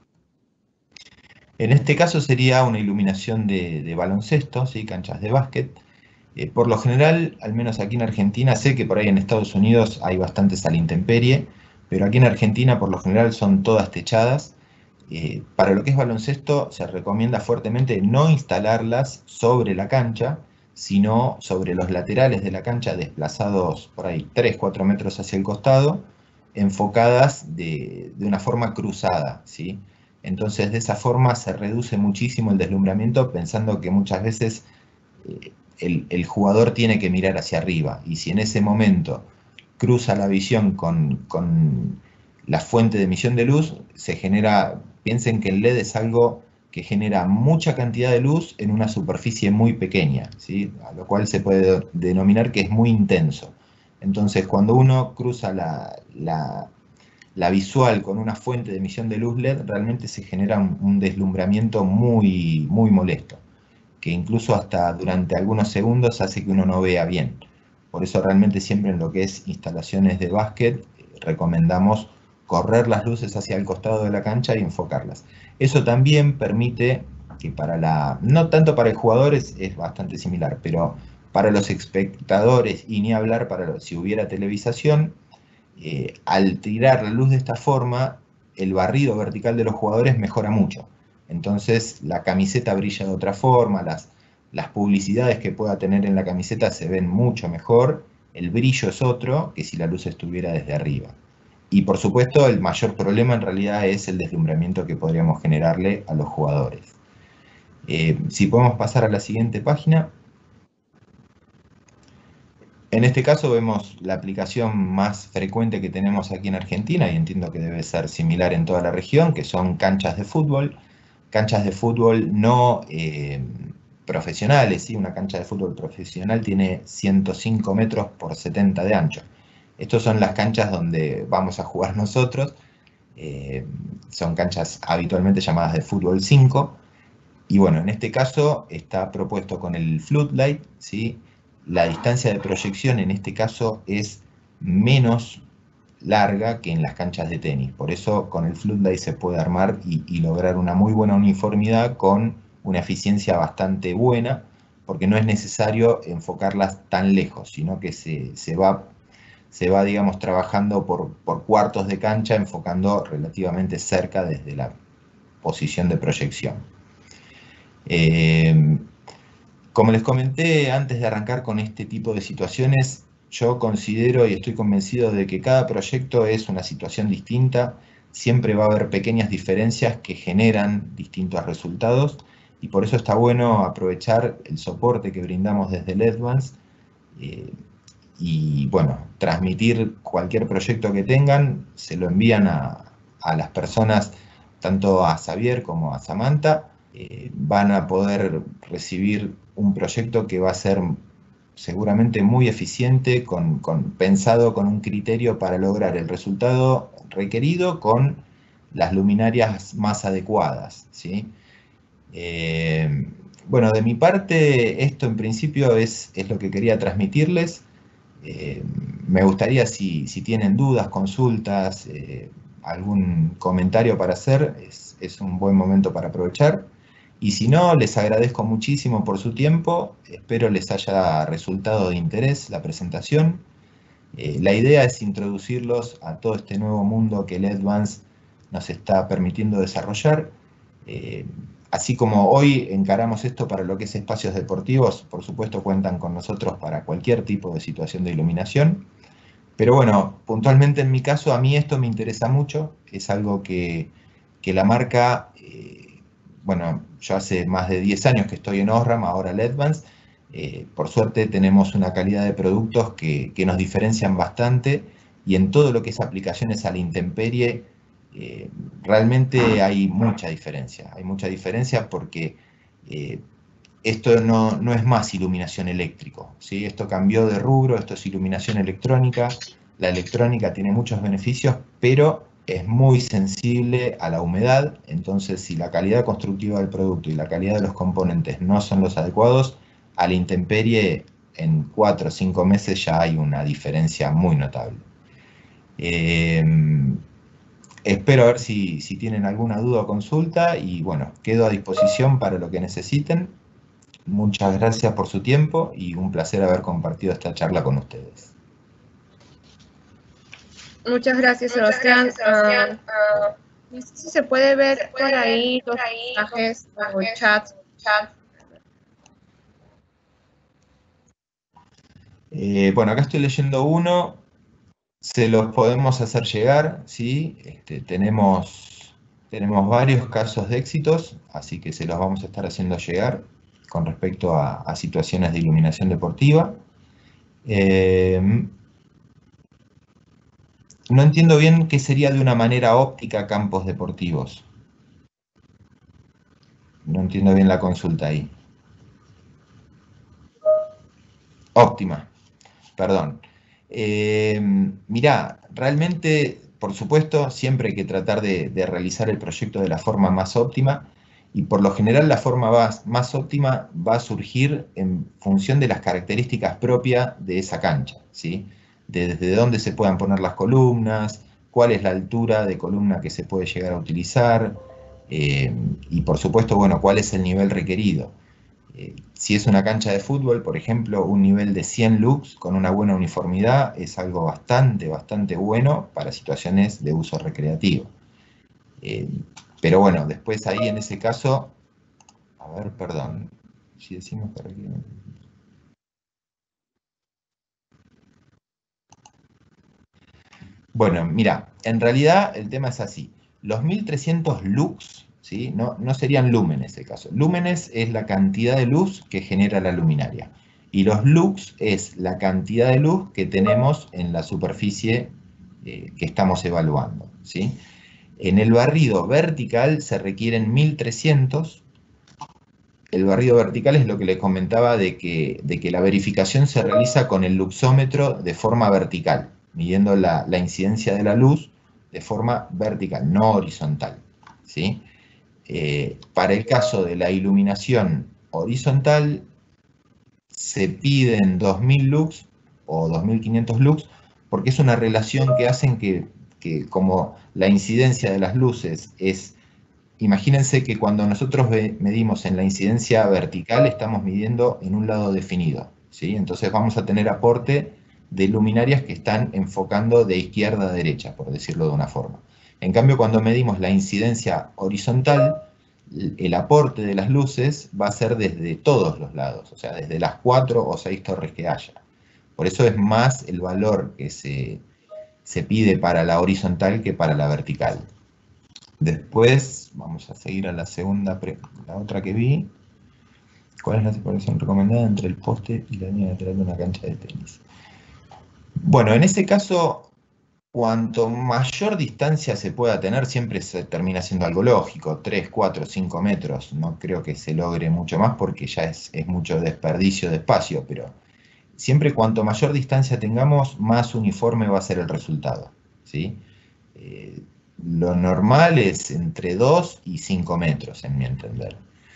En este caso sería una iluminación de baloncesto, ¿sí? Canchas de básquet. Por lo general, al menos aquí en Argentina, sé que por ahí en Estados Unidos hay bastantes a la intemperie, pero aquí en Argentina por lo general son todas techadas. Para lo que es baloncesto se recomienda fuertemente no instalarlas sobre la cancha, sino sobre los laterales de la cancha, desplazados por ahí 3-4 metros hacia el costado, enfocadas de una forma cruzada, ¿sí? Entonces de esa forma se reduce muchísimo el deslumbramiento, pensando que muchas veces el jugador tiene que mirar hacia arriba, y si en ese momento cruza la visión con la fuente de emisión de luz, se genera, piensen que el LED es algo que genera mucha cantidad de luz en una superficie muy pequeña, ¿sí? A lo cual se puede denominar que es muy intenso. Entonces cuando uno cruza la visual con una fuente de emisión de luz LED, realmente se genera un deslumbramiento muy, muy molesto, que incluso hasta durante algunos segundos hace que uno no vea bien. Por eso realmente siempre en lo que es instalaciones de básquet recomendamos correr las luces hacia el costado de la cancha y enfocarlas. Eso también permite que no tanto para el jugador es bastante similar, pero para los espectadores, y ni hablar si hubiera televisación, al tirar la luz de esta forma, el barrido vertical de los jugadores mejora mucho. Entonces la camiseta brilla de otra forma, las publicidades que pueda tener en la camiseta se ven mucho mejor, el brillo es otro que si la luz estuviera desde arriba. Y por supuesto el mayor problema en realidad es el deslumbramiento que podríamos generarle a los jugadores. Si podemos pasar a la siguiente página. En este caso vemos la aplicación más frecuente que tenemos aquí en Argentina, y entiendo que debe ser similar en toda la región, que son canchas de fútbol. Canchas de fútbol no profesionales, ¿sí? Una cancha de fútbol profesional tiene 105 metros por 70 de ancho. Estas son las canchas donde vamos a jugar nosotros. Son canchas habitualmente llamadas de fútbol 5. Y bueno, en este caso está propuesto con el floodlight, ¿sí? La distancia de proyección en este caso es menos larga que en las canchas de tenis. Por eso con el floodlight se puede armar y lograr una muy buena uniformidad con una eficiencia bastante buena, porque no es necesario enfocarlas tan lejos, sino que se va, digamos, trabajando por cuartos de cancha, enfocando relativamente cerca desde la posición de proyección. Como les comenté antes de arrancar con este tipo de situaciones, yo considero y estoy convencido de que cada proyecto es una situación distinta, siempre va a haber pequeñas diferencias que generan distintos resultados, y por eso está bueno aprovechar el soporte que brindamos desde LEDvance y bueno, transmitir cualquier proyecto que tengan, se lo envían a las personas, tanto a Xavier como a Samantha. Van a poder recibir un proyecto que va a ser seguramente muy eficiente, pensado con un criterio para lograr el resultado requerido con las luminarias más adecuadas, ¿sí? Bueno, de mi parte, esto en principio es lo que quería transmitirles. Me gustaría, si tienen dudas, consultas, algún comentario para hacer, es un buen momento para aprovechar. Y si no, les agradezco muchísimo por su tiempo, espero les haya resultado de interés la presentación. La idea es introducirlos a todo este nuevo mundo que LEDvance nos está permitiendo desarrollar. Así como hoy encaramos esto para lo que es espacios deportivos, por supuesto cuentan con nosotros para cualquier tipo de situación de iluminación. Pero bueno, puntualmente en mi caso, a mí esto me interesa mucho, es algo que la marca, bueno, yo hace más de 10 años que estoy en Osram, ahora LEDvance, por suerte tenemos una calidad de productos que nos diferencian bastante, y en todo lo que es aplicaciones a la intemperie, realmente hay mucha diferencia porque esto no es más iluminación eléctrico, ¿sí? Esto cambió de rubro, esto es iluminación electrónica. La electrónica tiene muchos beneficios, pero es muy sensible a la humedad, entonces si la calidad constructiva del producto y la calidad de los componentes no son los adecuados, a la intemperie en 4 o 5 meses ya hay una diferencia muy notable. Espero a ver si tienen alguna duda o consulta, y bueno, quedo a disposición para lo que necesiten. Muchas gracias por su tiempo y un placer haber compartido esta charla con ustedes. Muchas gracias, Sebastián. No sé si se puede ver por ahí los mensajes o el chat. Bueno, acá estoy leyendo uno, se los podemos hacer llegar, ¿sí? Tenemos varios casos de éxitos, así que se los vamos a estar haciendo llegar con respecto a situaciones de iluminación deportiva. No entiendo bien qué sería de una manera óptica campos deportivos. No entiendo bien la consulta ahí. Óptima, perdón. Mirá, realmente, por supuesto, siempre hay que tratar de realizar el proyecto de la forma más óptima, y por lo general la forma más óptima va a surgir en función de las características propias de esa cancha, ¿sí? Desde dónde se puedan poner las columnas, cuál es la altura de columna que se puede llegar a utilizar, y por supuesto, bueno, cuál es el nivel requerido. Si es una cancha de fútbol, por ejemplo, un nivel de 100 lux con una buena uniformidad es algo bastante bueno para situaciones de uso recreativo. Pero bueno, después ahí en ese caso, a ver, perdón, si decimos por aquí. Bueno, mira, en realidad el tema es así. Los 1300 lux, ¿sí? No serían lúmenes en ese caso. Lúmenes es la cantidad de luz que genera la luminaria. Y los lux es la cantidad de luz que tenemos en la superficie que estamos evaluando, ¿sí? En el barrido vertical se requieren 1300. El barrido vertical es lo que les comentaba de que la verificación se realiza con el luxómetro de forma vertical, midiendo la incidencia de la luz de forma vertical, no horizontal, ¿sí? Para el caso de la iluminación horizontal, se piden 2000 lux o 2500 lux, porque es una relación que hacen que como la incidencia de las luces es, imagínense que cuando nosotros medimos en la incidencia vertical, estamos midiendo en un lado definido, ¿sí? Entonces vamos a tener aporte de luminarias que están enfocando de izquierda a derecha, por decirlo de una forma. En cambio, cuando medimos la incidencia horizontal, el aporte de las luces va a ser desde todos los lados, o sea, desde las 4 o 6 torres que haya. Por eso es más el valor que se pide para la horizontal que para la vertical. Después, vamos a seguir a la segunda, la otra que vi. ¿Cuál es la separación recomendada entre el poste y la línea lateral de una cancha de tenis? Bueno, en ese caso, cuanto mayor distancia se pueda tener, siempre se termina siendo algo lógico, 3, 4, 5 metros. No creo que se logre mucho más porque ya es mucho desperdicio de espacio, pero siempre cuanto mayor distancia tengamos, más uniforme va a ser el resultado, ¿sí? Lo normal es entre 2 y 5 metros, en mi entender.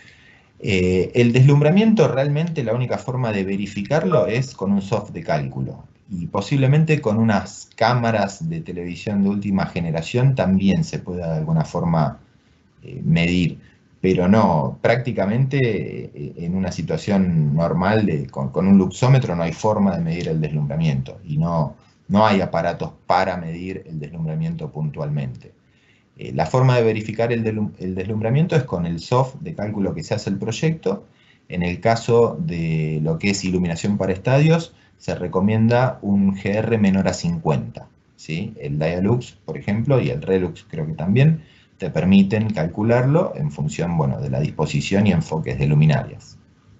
El deslumbramiento realmente la única forma de verificarlo es con un software de cálculo. Y posiblemente con unas cámaras de televisión de última generación también se pueda de alguna forma medir. Pero no, prácticamente en una situación normal con un luxómetro no hay forma de medir el deslumbramiento. Y no hay aparatos para medir el deslumbramiento puntualmente. La forma de verificar el deslumbramiento es con el software de cálculo que se hace el proyecto. En el caso de lo que es iluminación para estadios, se recomienda un GR menor a 50. ¿Sí? El Dialux, por ejemplo, y el Relux creo que también, te permiten calcularlo en función, bueno, de la disposición y enfoques de luminarias.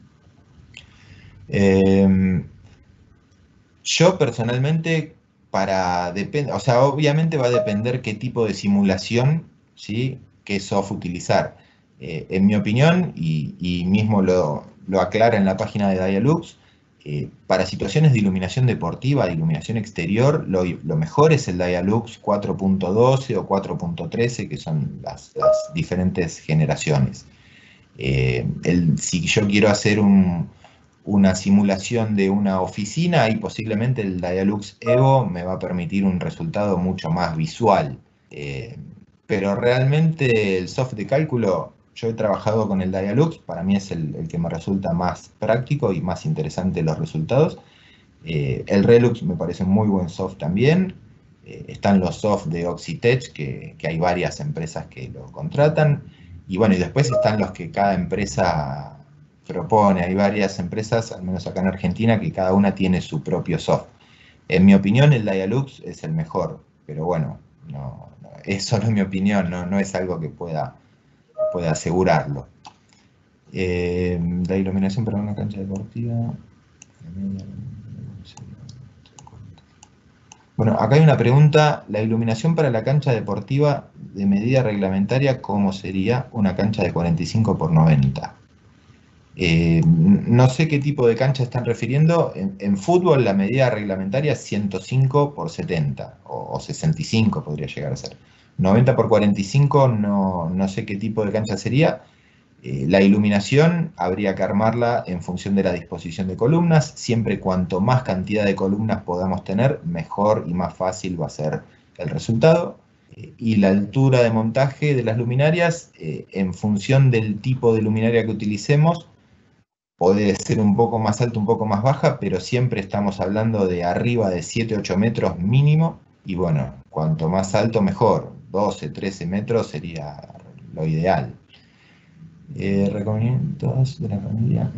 Yo personalmente, o sea, obviamente va a depender qué tipo de simulación, ¿sí? Qué software utilizar. En mi opinión, y mismo lo aclara en la página de Dialux, para situaciones de iluminación deportiva, de iluminación exterior, lo mejor es el Dialux 4.12 o 4.13, que son las diferentes generaciones. Si yo quiero hacer una simulación de una oficina, ahí posiblemente el Dialux Evo me va a permitir un resultado mucho más visual. Pero realmente el software de cálculo, yo he trabajado con el Dialux, para mí es el que me resulta más práctico y más interesante los resultados. El Relux me parece un muy buen software también. Están los soft de Oxitech, que hay varias empresas que lo contratan. Y bueno, y después están los que cada empresa propone. Hay varias empresas, al menos acá en Argentina, que cada una tiene su propio soft. En mi opinión, el Dialux es el mejor, pero bueno, es solo mi opinión, no es algo que pueda asegurarlo. La iluminación para una cancha deportiva. Bueno, acá hay una pregunta. La iluminación para la cancha deportiva de medida reglamentaria, ¿cómo sería una cancha de 45 por 90? No sé qué tipo de cancha están refiriendo. En fútbol la medida reglamentaria es 105 por 70 o 65 podría llegar a ser. 90 por 45 no sé qué tipo de cancha sería. La iluminación habría que armarla en función de la disposición de columnas. Siempre cuanto más cantidad de columnas podamos tener, mejor y más fácil va a ser el resultado. Y la altura de montaje de las luminarias, en función del tipo de luminaria que utilicemos, puede ser un poco más alta, un poco más baja, pero siempre estamos hablando de arriba de 7-8 metros mínimo. Y bueno, cuanto más alto mejor. 12, 13 metros sería lo ideal. Requerimientos de la familia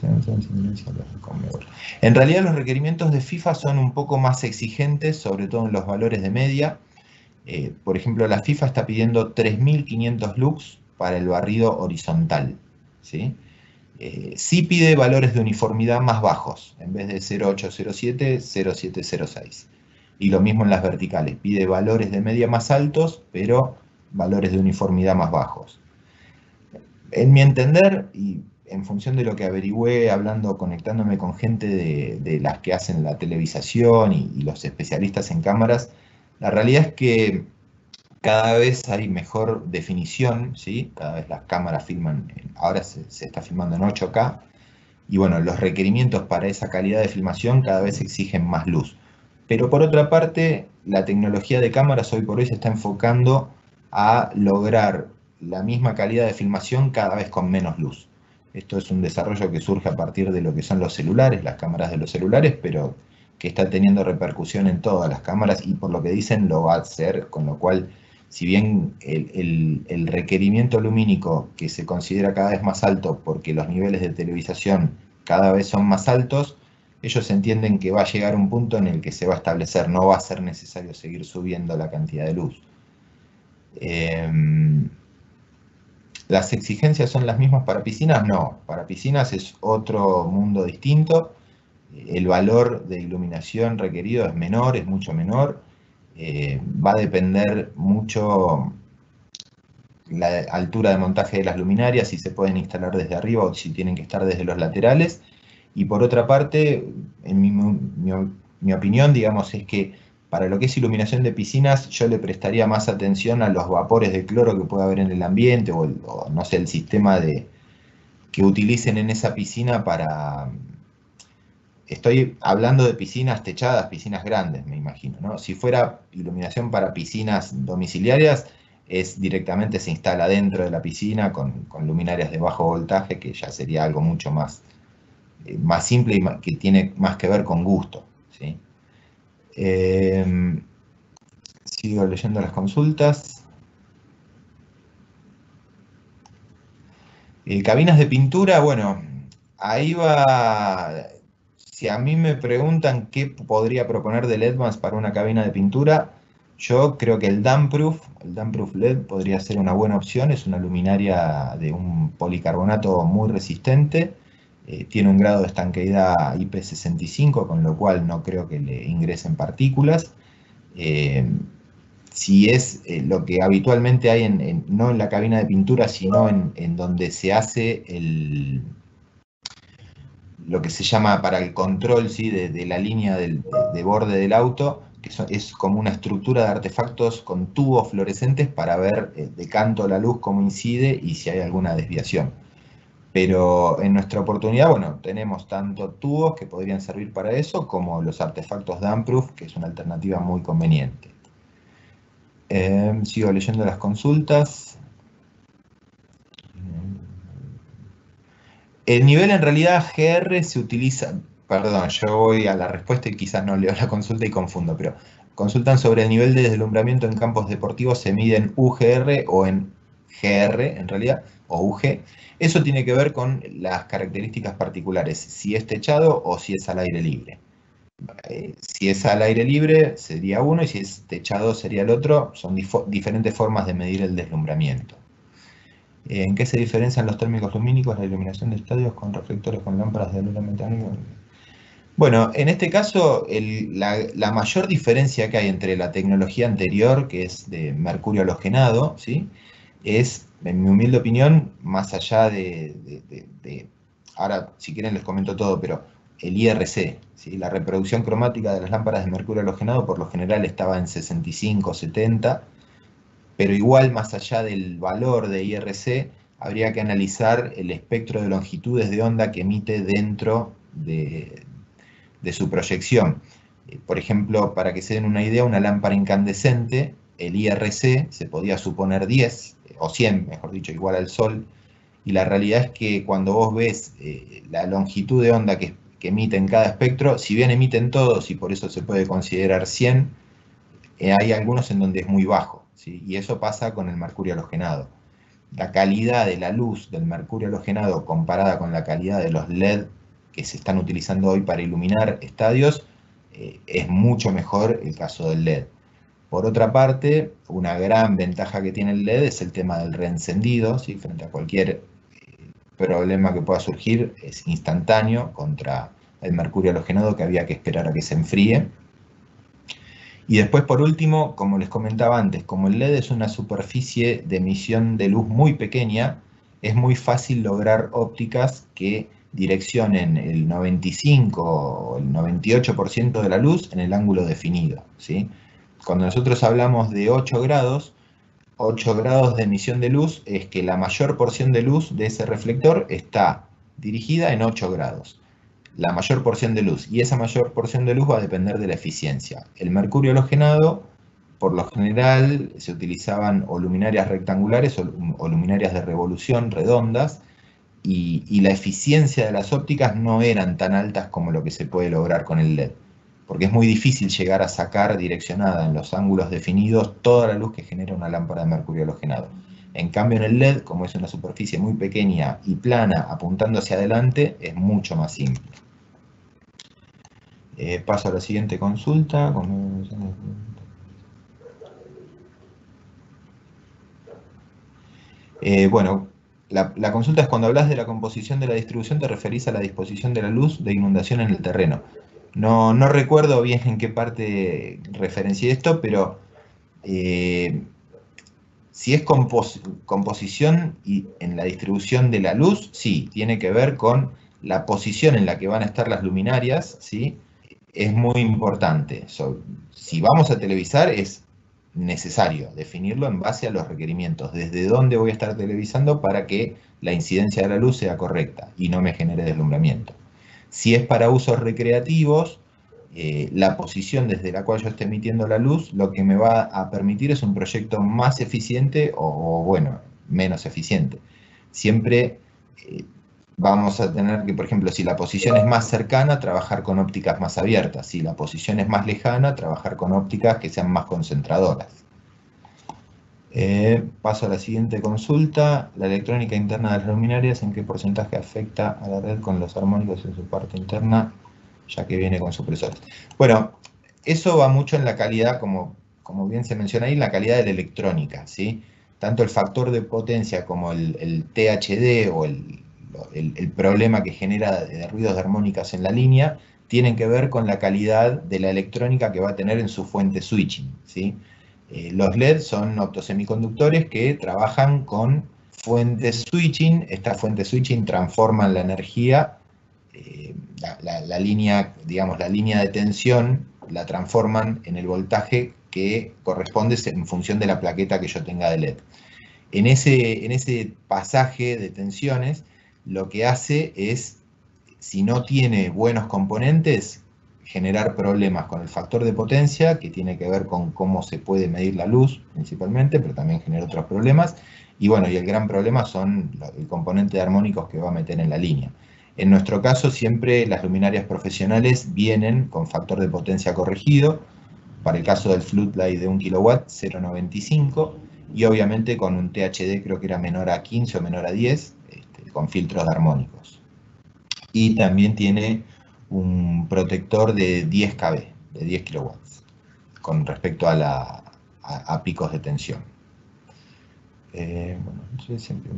en realidad los requerimientos de FIFA son un poco más exigentes, sobre todo en los valores de media. Por ejemplo, la FIFA está pidiendo 3500 lux para el barrido horizontal, ¿sí? Sí pide valores de uniformidad más bajos, en vez de 0807, 0706. Y lo mismo en las verticales, pide valores de media más altos, pero valores de uniformidad más bajos. En mi entender, y en función de lo que averigüé hablando, conectándome con gente de las que hacen la televisación y los especialistas en cámaras, la realidad es que cada vez hay mejor definición, ¿sí? Cada vez las cámaras filman, ahora se está filmando en 8K, y bueno, los requerimientos para esa calidad de filmación cada vez exigen más luz. Pero por otra parte, la tecnología de cámaras hoy por hoy se está enfocando a lograr la misma calidad de filmación cada vez con menos luz. Esto es un desarrollo que surge a partir de lo que son los celulares, las cámaras de los celulares, pero que está teniendo repercusión en todas las cámaras y por lo que dicen lo va a hacer, con lo cual, si bien el requerimiento lumínico que se considera cada vez más alto porque los niveles de televisación cada vez son más altos, ellos entienden que va a llegar un punto en el que se va a establecer, no va a ser necesario seguir subiendo la cantidad de luz. ¿Las exigencias son las mismas para piscinas? No, para piscinas es otro mundo distinto. El valor de iluminación requerido es menor, es mucho menor. Va a depender mucho la altura de montaje de las luminarias, si se pueden instalar desde arriba o si tienen que estar desde los laterales. Y por otra parte, en mi opinión, digamos, es que para lo que es iluminación de piscinas, yo le prestaría más atención a los vapores de cloro que pueda haber en el ambiente o no sé, el sistema que utilicen en esa piscina para... Estoy hablando de piscinas techadas, piscinas grandes, me imagino, ¿no? Si fuera iluminación para piscinas domiciliarias, directamente se instala dentro de la piscina con luminarias de bajo voltaje, que ya sería algo mucho más simple y que tiene más que ver con gusto, ¿sí? Sigo leyendo las consultas. Cabinas de pintura, bueno, ahí va. Si a mí me preguntan qué podría proponer de LEDmans para una cabina de pintura, yo creo que el Dampproof LED podría ser una buena opción. Es una luminaria de un policarbonato muy resistente. Tiene un grado de estanqueidad IP65, con lo cual no creo que le ingresen partículas. Si es lo que habitualmente hay, no en la cabina de pintura, sino en donde se hace lo que se llama para el control, ¿sí? de la línea de borde del auto, que es como una estructura de artefactos con tubos fluorescentes para ver de canto la luz cómo incide y si hay alguna desviación. Pero en nuestra oportunidad, bueno, tenemos tanto tubos que podrían servir para eso, como los artefactos Dampproof, que es una alternativa muy conveniente. Sigo leyendo las consultas. El nivel en realidad GR se utiliza, perdón, yo voy a la respuesta y quizás no leo la consulta y confundo, pero consultan sobre el nivel de deslumbramiento en campos deportivos, se mide en UGR o en GR en realidad, o UG. Eso tiene que ver con las características particulares, si es techado o si es al aire libre. Si es al aire libre sería uno y si es techado sería el otro. Son diferentes formas de medir el deslumbramiento. ¿En qué se diferencian los térmicos lumínicos, la iluminación de estadios con reflectores con lámparas de luz metálica? Bueno, en este caso, la mayor diferencia que hay entre la tecnología anterior, que es de mercurio halogenado, ¿sí? Es, en mi humilde opinión, más allá ahora si quieren les comento todo, pero el IRC, ¿sí? La reproducción cromática de las lámparas de mercurio halogenado por lo general estaba en 65, 70, pero igual más allá del valor de IRC, habría que analizar el espectro de longitudes de onda que emite dentro de su proyección. Por ejemplo, para que se den una idea, una lámpara incandescente, el IRC se podía suponer 10, o 100, mejor dicho, igual al Sol, y la realidad es que cuando vos ves la longitud de onda que emite en cada espectro, si bien emiten todos y por eso se puede considerar 100, hay algunos en donde es muy bajo, ¿sí? Y eso pasa con el mercurio halogenado. La calidad de la luz del mercurio halogenado comparada con la calidad de los LED que se están utilizando hoy para iluminar estadios, es mucho mejor el caso del LED. Por otra parte, una gran ventaja que tiene el LED es el tema del reencendido, ¿sí? Frente a cualquier problema que pueda surgir es instantáneo contra el mercurio halogenado, que había que esperar a que se enfríe. Y después, por último, como les comentaba antes, como el LED es una superficie de emisión de luz muy pequeña, es muy fácil lograr ópticas que direccionen el 95 o el 98% de la luz en el ángulo definido, ¿sí? Cuando nosotros hablamos de 8 grados de emisión de luz es que la mayor porción de luz de ese reflector está dirigida en 8 grados. La mayor porción de luz, y esa mayor porción de luz va a depender de la eficiencia. El mercurio halogenado, por lo general, se utilizaban o luminarias rectangulares o luminarias de revolución redondas, y la eficiencia de las ópticas no eran tan altas como lo que se puede lograr con el LED, porque es muy difícil llegar a sacar direccionada en los ángulos definidos toda la luz que genera una lámpara de mercurio halogenado. En cambio, en el LED, como es una superficie muy pequeña y plana apuntando hacia adelante, es mucho más simple. Paso a la siguiente consulta. Bueno, la consulta es: cuando hablas de la composición de la distribución, ¿te referís a la disposición de la luz de inundación en el terreno? No recuerdo bien en qué parte referencié esto, pero si es composición y en la distribución de la luz, sí, tiene que ver con la posición en la que van a estar las luminarias, ¿sí? Es muy importante. Si vamos a televisar, es necesario definirlo en base a los requerimientos. Desde dónde voy a estar televisando para que la incidencia de la luz sea correcta y no me genere deslumbramiento. Si es para usos recreativos, la posición desde la cual yo esté emitiendo la luz, lo que me va a permitir es un proyecto más eficiente o bueno, menos eficiente. Siempre vamos a tener que, por ejemplo, si la posición es más cercana, trabajar con ópticas más abiertas. Si la posición es más lejana, trabajar con ópticas que sean más concentradoras. Paso a la siguiente consulta. La electrónica interna de las luminarias, ¿en qué porcentaje afecta a la red con los armónicos en su parte interna, ya que viene con supresores? Bueno, eso va mucho en la calidad, como bien se menciona ahí, la calidad de la electrónica, ¿sí? Tanto el factor de potencia como el THD o el problema que genera de ruidos de armónicas en la línea tienen que ver con la calidad de la electrónica que va a tener en su fuente switching, ¿sí? Los LED son optosemiconductores que trabajan con fuentes switching. Estas fuentes switching transforman la energía, la línea, digamos, la línea de tensión la transforman en el voltaje que corresponde en función de la plaqueta que yo tenga de LED. En ese pasaje de tensiones, lo que hace es, si no tiene buenos componentes, generar problemas con el factor de potencia, que tiene que ver con cómo se puede medir la luz principalmente, pero también genera otros problemas. Y bueno, y el gran problema son el componente de armónicos que va a meter en la línea. En nuestro caso, siempre las luminarias profesionales vienen con factor de potencia corregido. Para el caso del floodlight de 1 kW, 0,95, y obviamente con un THD creo que era menor a 15 o menor a 10, con filtros de armónicos. Y también tiene un protector de 10 kV, de 10 kW, con respecto a picos de tensión. Bueno, yo siempre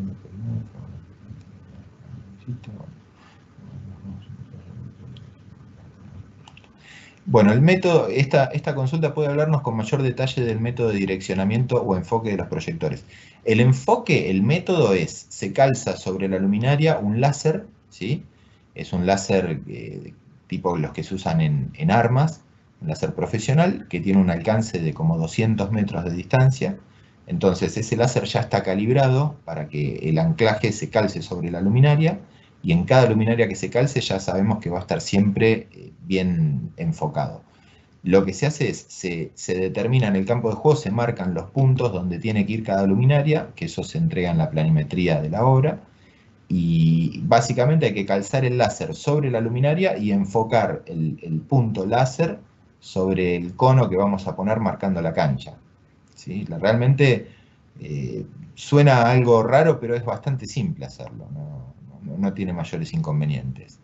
Bueno, el método, esta consulta puede hablarnos con mayor detalle del método de direccionamiento o enfoque de los proyectores. El enfoque, el método es, se calza sobre la luminaria un láser, ¿sí? Es un láser tipo los que se usan en armas, un láser profesional que tiene un alcance de como 200 metros de distancia. Entonces ese láser ya está calibrado para que el anclaje se calce sobre la luminaria, y en cada luminaria que se calce ya sabemos que va a estar siempre bien enfocado. Lo que se hace es, se determina en el campo de juego, se marcan los puntos donde tiene que ir cada luminaria, que eso se entrega en la planimetría de la obra, y básicamente hay que calzar el láser sobre la luminaria y enfocar el punto láser sobre el cono que vamos a poner marcando la cancha, ¿sí? Realmente suena algo raro, pero es bastante simple hacerlo, no tiene mayores inconvenientes.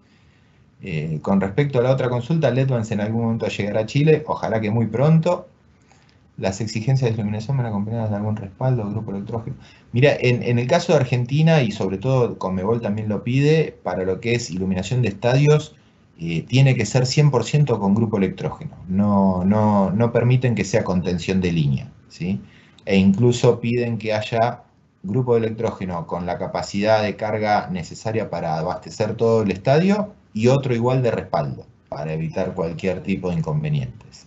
Con respecto a la otra consulta, Ledvance en algún momento llegará a Chile, ojalá que muy pronto. Las exigencias de iluminación van acompañadas de algún respaldo o grupo electrógeno. Mira, en el caso de Argentina, y sobre todo Conmebol también lo pide, para lo que es iluminación de estadios, tiene que ser 100% con grupo electrógeno. No permiten que sea contención de línea, ¿sí? E incluso piden que haya grupo de electrógeno con la capacidad de carga necesaria para abastecer todo el estadio y otro igual de respaldo, para evitar cualquier tipo de inconvenientes.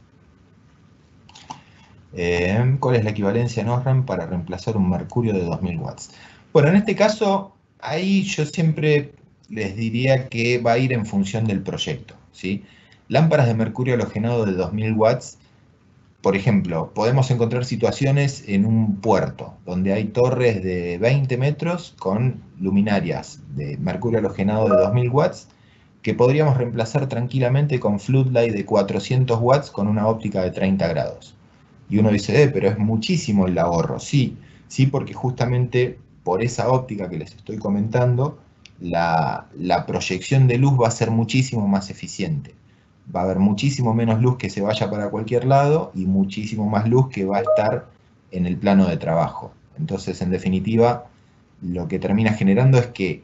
¿Cuál es la equivalencia en OSRAM para reemplazar un mercurio de 2000 watts? Bueno, en este caso, ahí yo siempre les diría que va a ir en función del proyecto, ¿sí? Lámparas de mercurio halogenado de 2000 watts, por ejemplo, podemos encontrar situaciones en un puerto donde hay torres de 20 metros con luminarias de mercurio halogenado de 2000 watts que podríamos reemplazar tranquilamente con floodlight de 400 watts con una óptica de 30 grados. Y uno dice, pero es muchísimo el ahorro. Sí, sí, porque justamente por esa óptica que les estoy comentando, la proyección de luz va a ser muchísimo más eficiente. Va a haber muchísimo menos luz que se vaya para cualquier lado y muchísimo más luz que va a estar en el plano de trabajo. Entonces, en definitiva, lo que termina generando es que,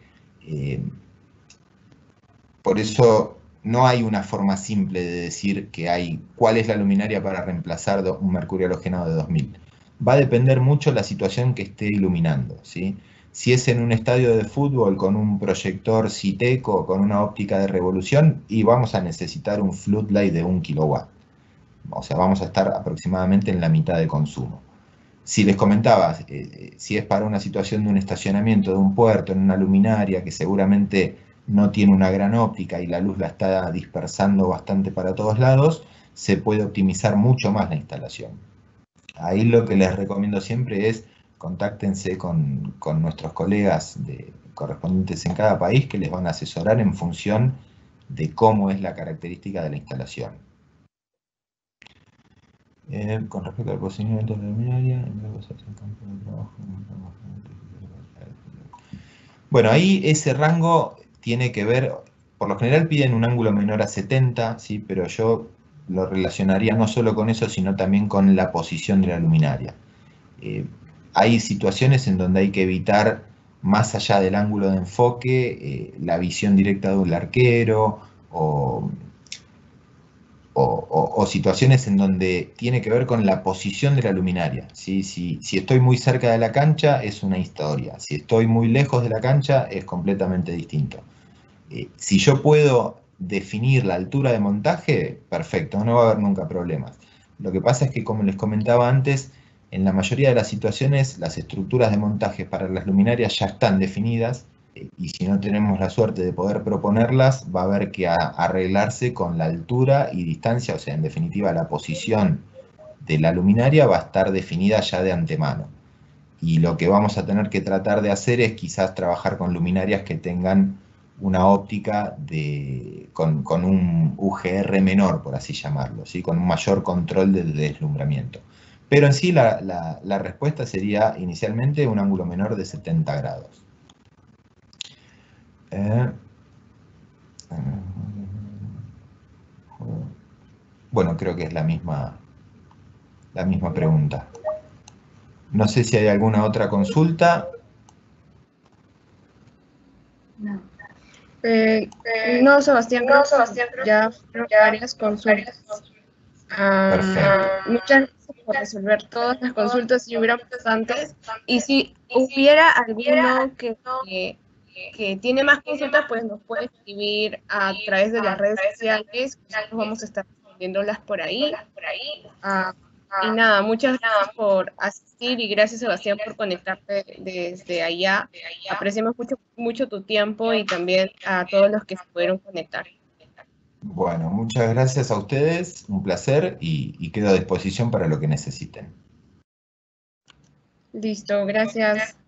por eso no hay una forma simple de decir que hay cuál es la luminaria para reemplazar un mercurio halogenado de 2000. Va a depender mucho la situación que esté iluminando, ¿sí? Si es en un estadio de fútbol con un proyector Citeco, con una óptica de revolución, y vamos a necesitar un floodlight de 1 kilowatt. O sea, vamos a estar aproximadamente en la mitad de consumo. Si les comentaba, si es para una situación de un estacionamiento, de un puerto, en una luminaria que seguramente no tiene una gran óptica y la luz la está dispersando bastante para todos lados, se puede optimizar mucho más la instalación. Ahí lo que les recomiendo siempre es contáctense con nuestros colegas correspondientes en cada país que les van a asesorar en función de cómo es la característica de la instalación. Con respecto al procedimiento de la luminaria, bueno, ahí ese rango tiene que ver, por lo general piden un ángulo menor a 70, ¿sí? Pero yo lo relacionaría no solo con eso, sino también con la posición de la luminaria. Hay situaciones en donde hay que evitar, más allá del ángulo de enfoque, la visión directa de un arquero o situaciones en donde tiene que ver con la posición de la luminaria, ¿sí? Si estoy muy cerca de la cancha es una historia, si estoy muy lejos de la cancha es completamente distinto. Si yo puedo definir la altura de montaje, perfecto, no va a haber nunca problemas. Lo que pasa es que, como les comentaba antes, en la mayoría de las situaciones las estructuras de montaje para las luminarias ya están definidas, y si no tenemos la suerte de poder proponerlas, va a haber que arreglarse con la altura y distancia, o sea, en definitiva la posición de la luminaria va a estar definida ya de antemano. Y lo que vamos a tener que tratar de hacer es quizás trabajar con luminarias que tengan una óptica con un UGR menor, por así llamarlo, ¿sí? Con un mayor control del deslumbramiento. Pero en sí la respuesta sería inicialmente un ángulo menor de 70 grados. Bueno, creo que es la misma pregunta. No sé si hay alguna otra consulta. No, Sebastián, creo que ya fueron varias consultas. Muchas gracias por resolver todas las consultas y hubieran bastantes. Y si hubiera alguno que tiene más consultas, pues nos puede escribir a través de las redes sociales. Nosotros vamos a estar respondiéndolas por ahí. Y nada, muchas gracias por asistir y gracias, Sebastián, por conectarte desde allá. Apreciamos mucho tu tiempo y también a todos los que se pudieron conectar. Bueno, muchas gracias a ustedes, un placer y quedo a disposición para lo que necesiten. Listo, gracias.